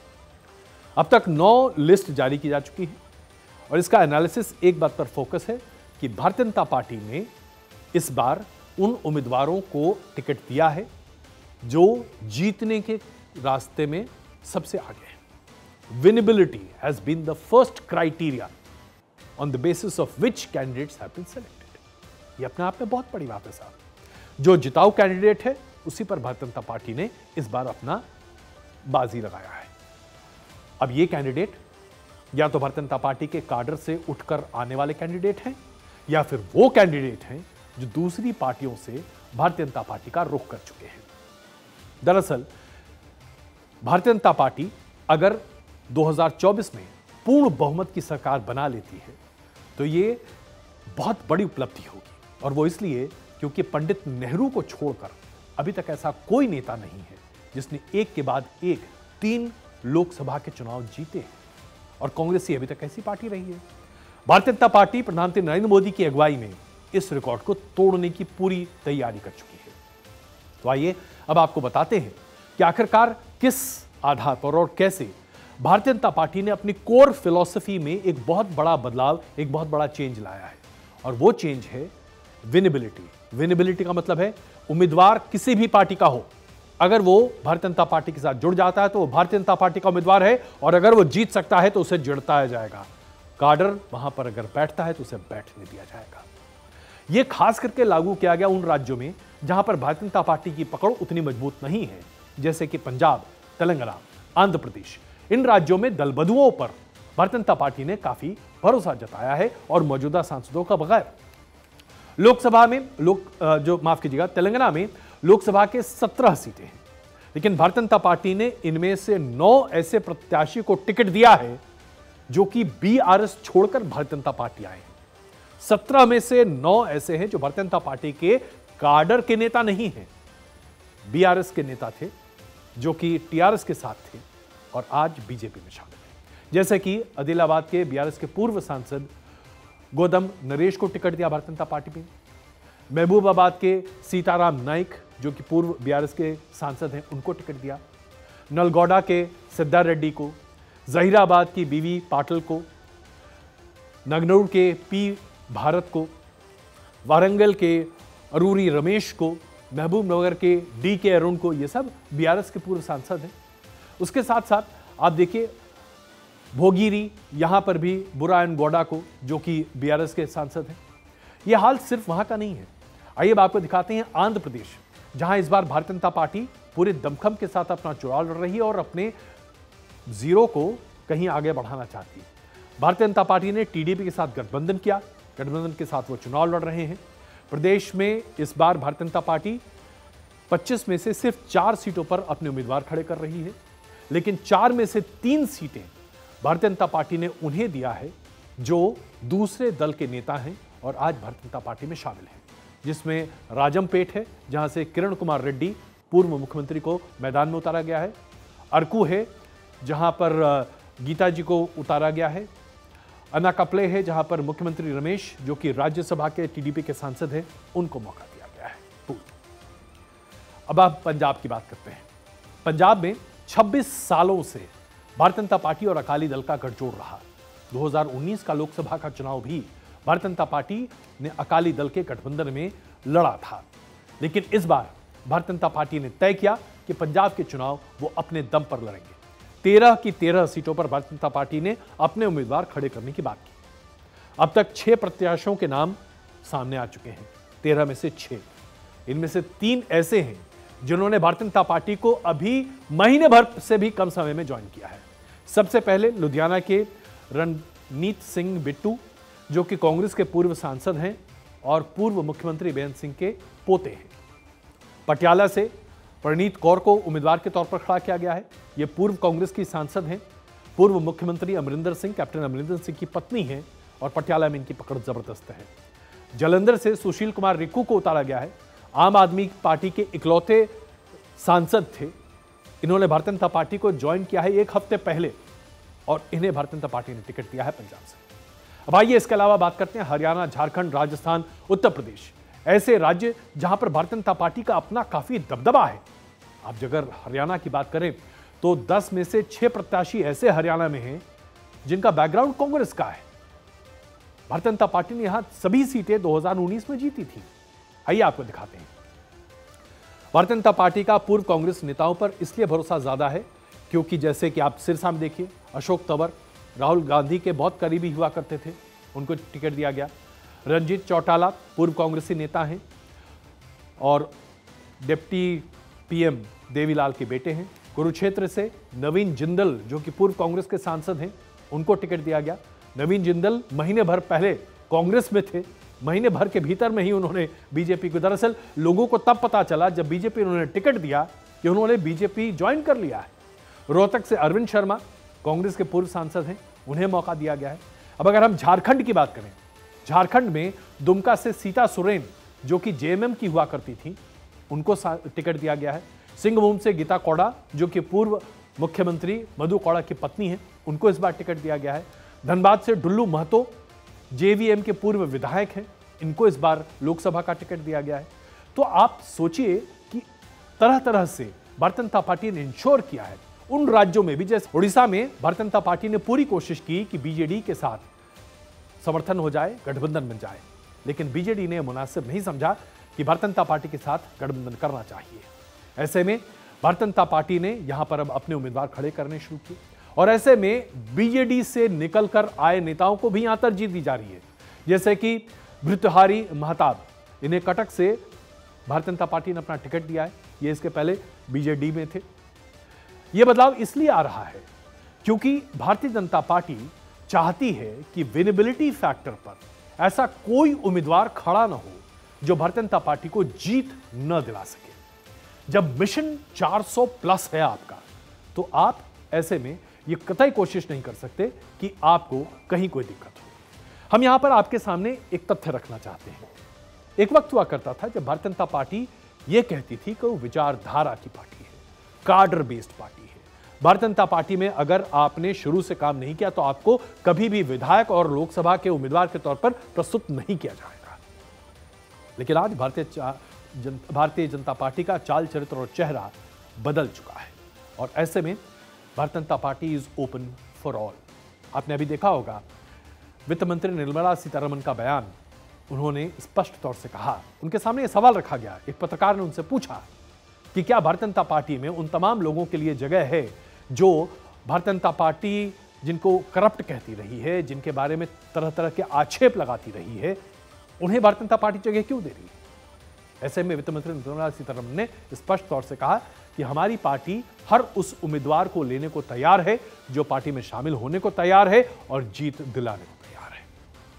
अब तक 9 लिस्ट जारी की जा चुकी है और इसका एनालिसिस एक बात पर फोकस है कि भारतीय जनता पार्टी ने इस बार उन उम्मीदवारों को टिकट दिया है जो जीतने के रास्ते में सबसे आगे हैं। Winnability has been the first criteria on the basis of which candidates have been selected. ये अपने आप में बहुत बड़ी बात है साहब। जो जिताऊ कैंडिडेट है उसी पर भारतीय जनता पार्टी ने इस बार अपना बाजी लगाया है। अब ये कैंडिडेट या तो भारतीय जनता पार्टी के काडर से उठकर आने वाले कैंडिडेट हैं या फिर वो कैंडिडेट हैं जो दूसरी पार्टियों से भारतीय जनता पार्टी का रुख कर चुके हैं। दरअसल भारतीय जनता पार्टी अगर 2024 में पूर्ण बहुमत की सरकार बना लेती है तो ये बहुत बड़ी उपलब्धि होगी, और वो इसलिए क्योंकि पंडित नेहरू को छोड़कर अभी तक ऐसा कोई नेता नहीं है जिसने एक के बाद एक 3 लोकसभा के चुनाव जीते हैं, और कांग्रेस ही अभी तक ऐसी पार्टी रही है। भारतीय जनता पार्टी प्रधानमंत्री नरेंद्र मोदी की अगुवाई में इस रिकॉर्ड को तोड़ने की पूरी तैयारी कर चुकी है। तो आइए अब आपको बताते हैं कि आखिरकार किस आधार पर और कैसे भारतीय जनता पार्टी ने अपनी कोर फिलॉसफी में एक बहुत बड़ा बदलाव, एक बहुत बड़ा चेंज लाया है, और वो चेंज है विनेबिलिटी। विनेबिलिटी का मतलब है उम्मीदवार किसी भी पार्टी का हो, अगर वो भारतीय जनता पार्टी के साथ जुड़ जाता है तो वो भारतीय जनता पार्टी का उम्मीदवार है, और अगर वो जीत सकता है तो उसे जुड़ता जाएगा। काडर वहां पर अगर बैठता है तो उसे बैठने दिया जाएगा। यह खास करके लागू किया गया उन राज्यों में जहां पर भारतीय जनता पार्टी की पकड़ उतनी मजबूत नहीं है, जैसे कि पंजाब, तेलंगाना, आंध्र प्रदेश। इन राज्यों में दलबदुओं पर भारतीय जनता पार्टी ने काफी भरोसा जताया है और मौजूदा सांसदों का बगैर लोकसभा में तेलंगाना में लोकसभा के 17 सीटें हैं, लेकिन भारतीय जनता पार्टी ने इनमें से 9 ऐसे प्रत्याशी को टिकट दिया है जो कि बीआरएस छोड़कर भारतीय जनता पार्टी आए हैं। 17 में से 9 ऐसे हैं जो भारतीय जनता पार्टी के काडर के नेता नहीं हैं, बीआरएस के नेता थे जो कि टीआरएस के साथ थे और आज बीजेपी में शामिल हैं। जैसे कि आदिलाबाद के बीआरएस के पूर्व सांसद गोदम नरेश को टिकट दिया भारतीय जनता पार्टी में, महबूबाबाद के सीताराम नाइक जो कि पूर्व बीआरएस के सांसद हैं उनको टिकट दिया, नलगौड़ा के सिद्धा रेड्डी को, जहीराबाद की बीवी पाटिल को, नगनूर के पी भारत को, वारंगल के अरूरी रमेश को, महबूब नगर के डी के अरुण को, ये सब बीआरएस के पूर्व सांसद हैं। उसके साथ साथ आप देखिए भोगिरी, यहां पर भी बुरायन गौडा को जो कि बीआरएस के सांसद हैं। यह हाल सिर्फ वहां का नहीं है। आइए अब आपको दिखाते हैं आंध्र प्रदेश, जहां इस बार भारतीय जनता पार्टी पूरे दमखम के साथ अपना चुनाव लड़ रही है और अपने जीरो को कहीं आगे बढ़ाना चाहती है। भारतीय जनता पार्टी ने टीडीपी के साथ गठबंधन किया, गठबंधन के साथ वो चुनाव लड़ रहे हैं। प्रदेश में इस बार भारतीय जनता पार्टी 25 में से सिर्फ 4 सीटों पर अपने उम्मीदवार खड़े कर रही है, लेकिन 4 में से 3 सीटें भारतीय जनता पार्टी ने उन्हें दिया है जो दूसरे दल के नेता हैं और आज भारतीय जनता पार्टी में शामिल हैं, जिसमें राजमपेट है जहां से किरण कुमार रेड्डी पूर्व मुख्यमंत्री को मैदान में उतारा गया है, अरकू है जहां पर गीता जी को उतारा गया है, अनाकाप्ले है, जहां पर मुख्यमंत्री रमेश, जो कि राज्यसभा के टीडीपी के सांसद हैं, उनको मौका दिया गया है। अब आप पंजाब की बात करते हैं। पंजाब में 26 सालों से भारतीय जनता पार्टी और अकाली दल का गठजोड़ रहा। 2019 का लोकसभा का चुनाव भी भारतीय जनता पार्टी ने अकाली दल के गठबंधन में लड़ा था, लेकिन इस बार भारतीय जनता पार्टी ने तय किया कि पंजाब के चुनाव वो अपने दम पर लड़ेंगे। 13 की 13 सीटों पर भारतीय जनता पार्टी ने अपने उम्मीदवार खड़े करने की बात की। अब तक 6 प्रत्याशियों के नाम सामने आ चुके हैं, 13 में से 6। इनमें से 3 ऐसे हैं जिन्होंने भारतीय जनता पार्टी को अभी महीने भर से भी कम समय में ज्वाइन किया है। सबसे पहले लुधियाना के रणनीत सिंह बिट्टू, जो कि कांग्रेस के पूर्व सांसद हैं और पूर्व मुख्यमंत्री बेअंत सिंह के पोते हैं। पटियाला से प्रणीत कौर को उम्मीदवार के तौर पर खड़ा किया गया है। ये पूर्व कांग्रेस की सांसद हैं, पूर्व मुख्यमंत्री अमरिंदर सिंह, कैप्टन अमरिंदर सिंह की पत्नी हैं और पटियाला में इनकी पकड़ जबरदस्त है। जालंधर से सुशील कुमार रिक्कू को उतारा गया है। आम आदमी पार्टी के इकलौते सांसद थे। इन्होंने भारतीय जनता पार्टी को ज्वाइन किया है 1 हफ्ते पहले और इन्हें भारतीय जनता पार्टी ने टिकट दिया है पंजाब से। अब आइए इसके अलावा बात करते हैं हरियाणा, झारखंड, राजस्थान, उत्तर प्रदेश, ऐसे राज्य जहां पर भारतीय जनता पार्टी का अपना काफी दबदबा है। आप अगर हरियाणा की बात करें तो 10 में से 6 प्रत्याशी ऐसे हरियाणा में हैं जिनका बैकग्राउंड कांग्रेस का है। भारतीय जनता पार्टी ने यहां सभी सीटें 2019 में जीती थी। आइए आपको दिखाते हैं। भारतीय जनता पार्टी का पूर्व कांग्रेस नेताओं पर इसलिए भरोसा ज्यादा है क्योंकि जैसे कि आप सिरसा में देखिए, अशोक तंवर राहुल गांधी के बहुत करीबी हुआ करते थे, उनको टिकट दिया गया। रंजीत चौटाला पूर्व कांग्रेसी नेता हैं और डिप्टी पीएम देवीलाल के बेटे हैं। कुरुक्षेत्र से नवीन जिंदल, जो कि पूर्व कांग्रेस के सांसद हैं, उनको टिकट दिया गया। नवीन जिंदल महीने भर पहले कांग्रेस में थे, महीने भर के भीतर में ही उन्होंने बीजेपी को, दरअसल लोगों को तब पता चला जब बीजेपी उन्होंने टिकट दिया कि उन्होंने बीजेपी ज्वाइन कर लिया है। रोहतक से अरविंद शर्मा कांग्रेस के पूर्व सांसद हैं, उन्हें मौका दिया गया है। अब अगर हम झारखंड की बात करें, झारखंड में दुमका से सीता सोरेन, जो कि जेएमएम की हुआ करती थी, उनको टिकट दिया गया है। सिंहभूम से गीता कौड़ा, जो कि पूर्व मुख्यमंत्री मधु कौड़ा की पत्नी हैं, उनको इस बार टिकट दिया गया है। धनबाद से डुल्लू महतो जेवीएम के पूर्व विधायक हैं, इनको इस बार लोकसभा का टिकट दिया गया है। तो आप सोचिए कि तरह तरह से भारतीय जनता पार्टी ने इंश्योर किया है उन राज्यों में भी, जैसे उड़ीसा में भारतीय जनता पार्टी ने पूरी कोशिश की कि बीजेडी के साथ समर्थन हो जाए, गठबंधन बन जाए, लेकिन बीजेडी ने मुनासिब नहीं समझा कि भारतीय जनता पार्टी के साथ गठबंधन करना चाहिए। ऐसे में भारतीय जनता पार्टी ने यहां पर अब अपने उम्मीदवार खड़े करने शुरू किए और ऐसे में बीजेडी से निकलकर आए नेताओं को भी यहां तरजीह दी जा रही है, जैसे कि भृतहारी महताब, इन्हें कटक से भारतीय जनता पार्टी ने अपना टिकट दिया है। ये इसके पहले बीजेडी में थे। यह बदलाव इसलिए आ रहा है क्योंकि भारतीय जनता पार्टी चाहती है कि विनेबिलिटी फैक्टर पर ऐसा कोई उम्मीदवार खड़ा ना हो जो भारतीय जनता पार्टी को जीत न दिला सके। जब मिशन 400 प्लस है आपका, तो आप ऐसे में ये कतई कोशिश नहीं कर सकते कि आपको कहीं कोई दिक्कत हो। हम यहां पर आपके सामने एक तथ्य रखना चाहते हैं। एक वक्त हुआ करता था जब भारतीय जनता पार्टी यह कहती थी कि वो विचारधारा की पार्टी है, कार्डर बेस्ड पार्टी है। भारतीय जनता पार्टी में अगर आपने शुरू से काम नहीं किया तो आपको कभी भी विधायक और लोकसभा के उम्मीदवार के तौर पर प्रस्तुत नहीं किया जाएगा। लेकिन आज भारतीय जनता पार्टी का चाल चरित्र और चेहरा बदल चुका है और ऐसे में Bharatiya Janata Party is open for all. आपने अभी देखा होगा वित्त मंत्री निर्मला सीतारमण का बयान, उन्होंने स्पष्ट तौर से कहा, उनके सामने यह सवाल रखा गया, एक पत्रकार ने उनसे पूछा कि क्या भारतीय जनता पार्टी में उन तमाम लोगों के लिए जगह है जो भारतीय जनता पार्टी जिनको करप्ट कहती रही है, जिनके बारे में तरह तरह के आक्षेप लगाती रही है, उन्हें भारतीय जनता पार्टी जगह क्यों दे रही है। ऐसे में वित्त मंत्री निर्मला सीतारमण ने स्पष्ट तौर से कहा कि हमारी पार्टी हर उस उम्मीदवार को लेने को तैयार है जो पार्टी में शामिल होने को तैयार है और जीत दिलाने को तैयार है।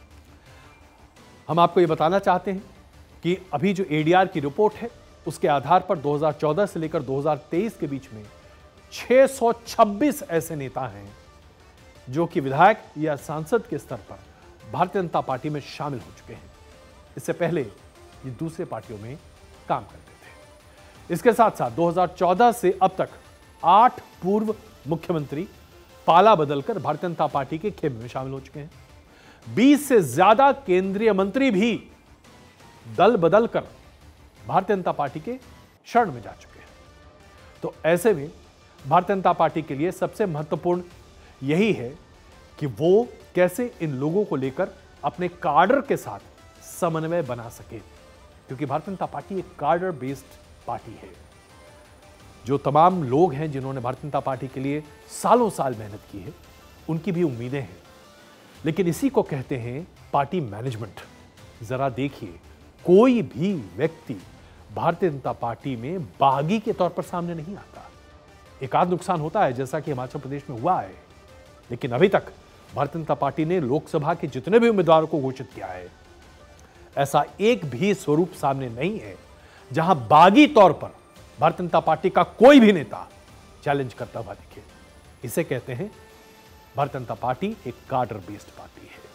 हम आपको यह बताना चाहते हैं कि अभी जो एडीआर की रिपोर्ट है उसके आधार पर 2014 से लेकर 2023 के बीच में 626 ऐसे नेता हैं जो कि विधायक या सांसद के स्तर पर भारतीय जनता पार्टी में शामिल हो चुके हैं। इससे पहले ये दूसरे पार्टियों में काम करते थे। इसके साथ साथ 2014 से अब तक 8 पूर्व मुख्यमंत्री पाला बदलकर भारतीय जनता पार्टी के खेमे में शामिल हो चुके हैं। 20 से ज्यादा केंद्रीय मंत्री भी दल बदल कर भारतीय जनता पार्टी के शरण में जा चुके हैं। तो ऐसे में भारतीय जनता पार्टी के लिए सबसे महत्वपूर्ण यही है कि वो कैसे इन लोगों को लेकर अपने कार्डर के साथ समन्वय बना सके, क्योंकि भारतीय जनता पार्टी एक कार्डर बेस्ड पार्टी है। जो तमाम लोग हैं जिन्होंने भारतीय जनता पार्टी के लिए सालों साल मेहनत की है, उनकी भी उम्मीदें हैं, लेकिन इसी को कहते हैं पार्टी मैनेजमेंट। जरा देखिए, कोई भी व्यक्ति भारतीय जनता पार्टी में बागी के तौर पर सामने नहीं आता। एक आध नुकसान होता है जैसा कि हिमाचल प्रदेश में हुआ है, लेकिन अभी तक भारतीय जनता पार्टी ने लोकसभा के जितने भी उम्मीदवारों को घोषित किया है, ऐसा एक भी स्वरूप सामने नहीं है जहां बागी तौर पर भारतीय जनता पार्टी का कोई भी नेता चैलेंज करता हुआ दिखे। इसे कहते हैं भारतीय जनता पार्टी एक कार्डर बेस्ड पार्टी है।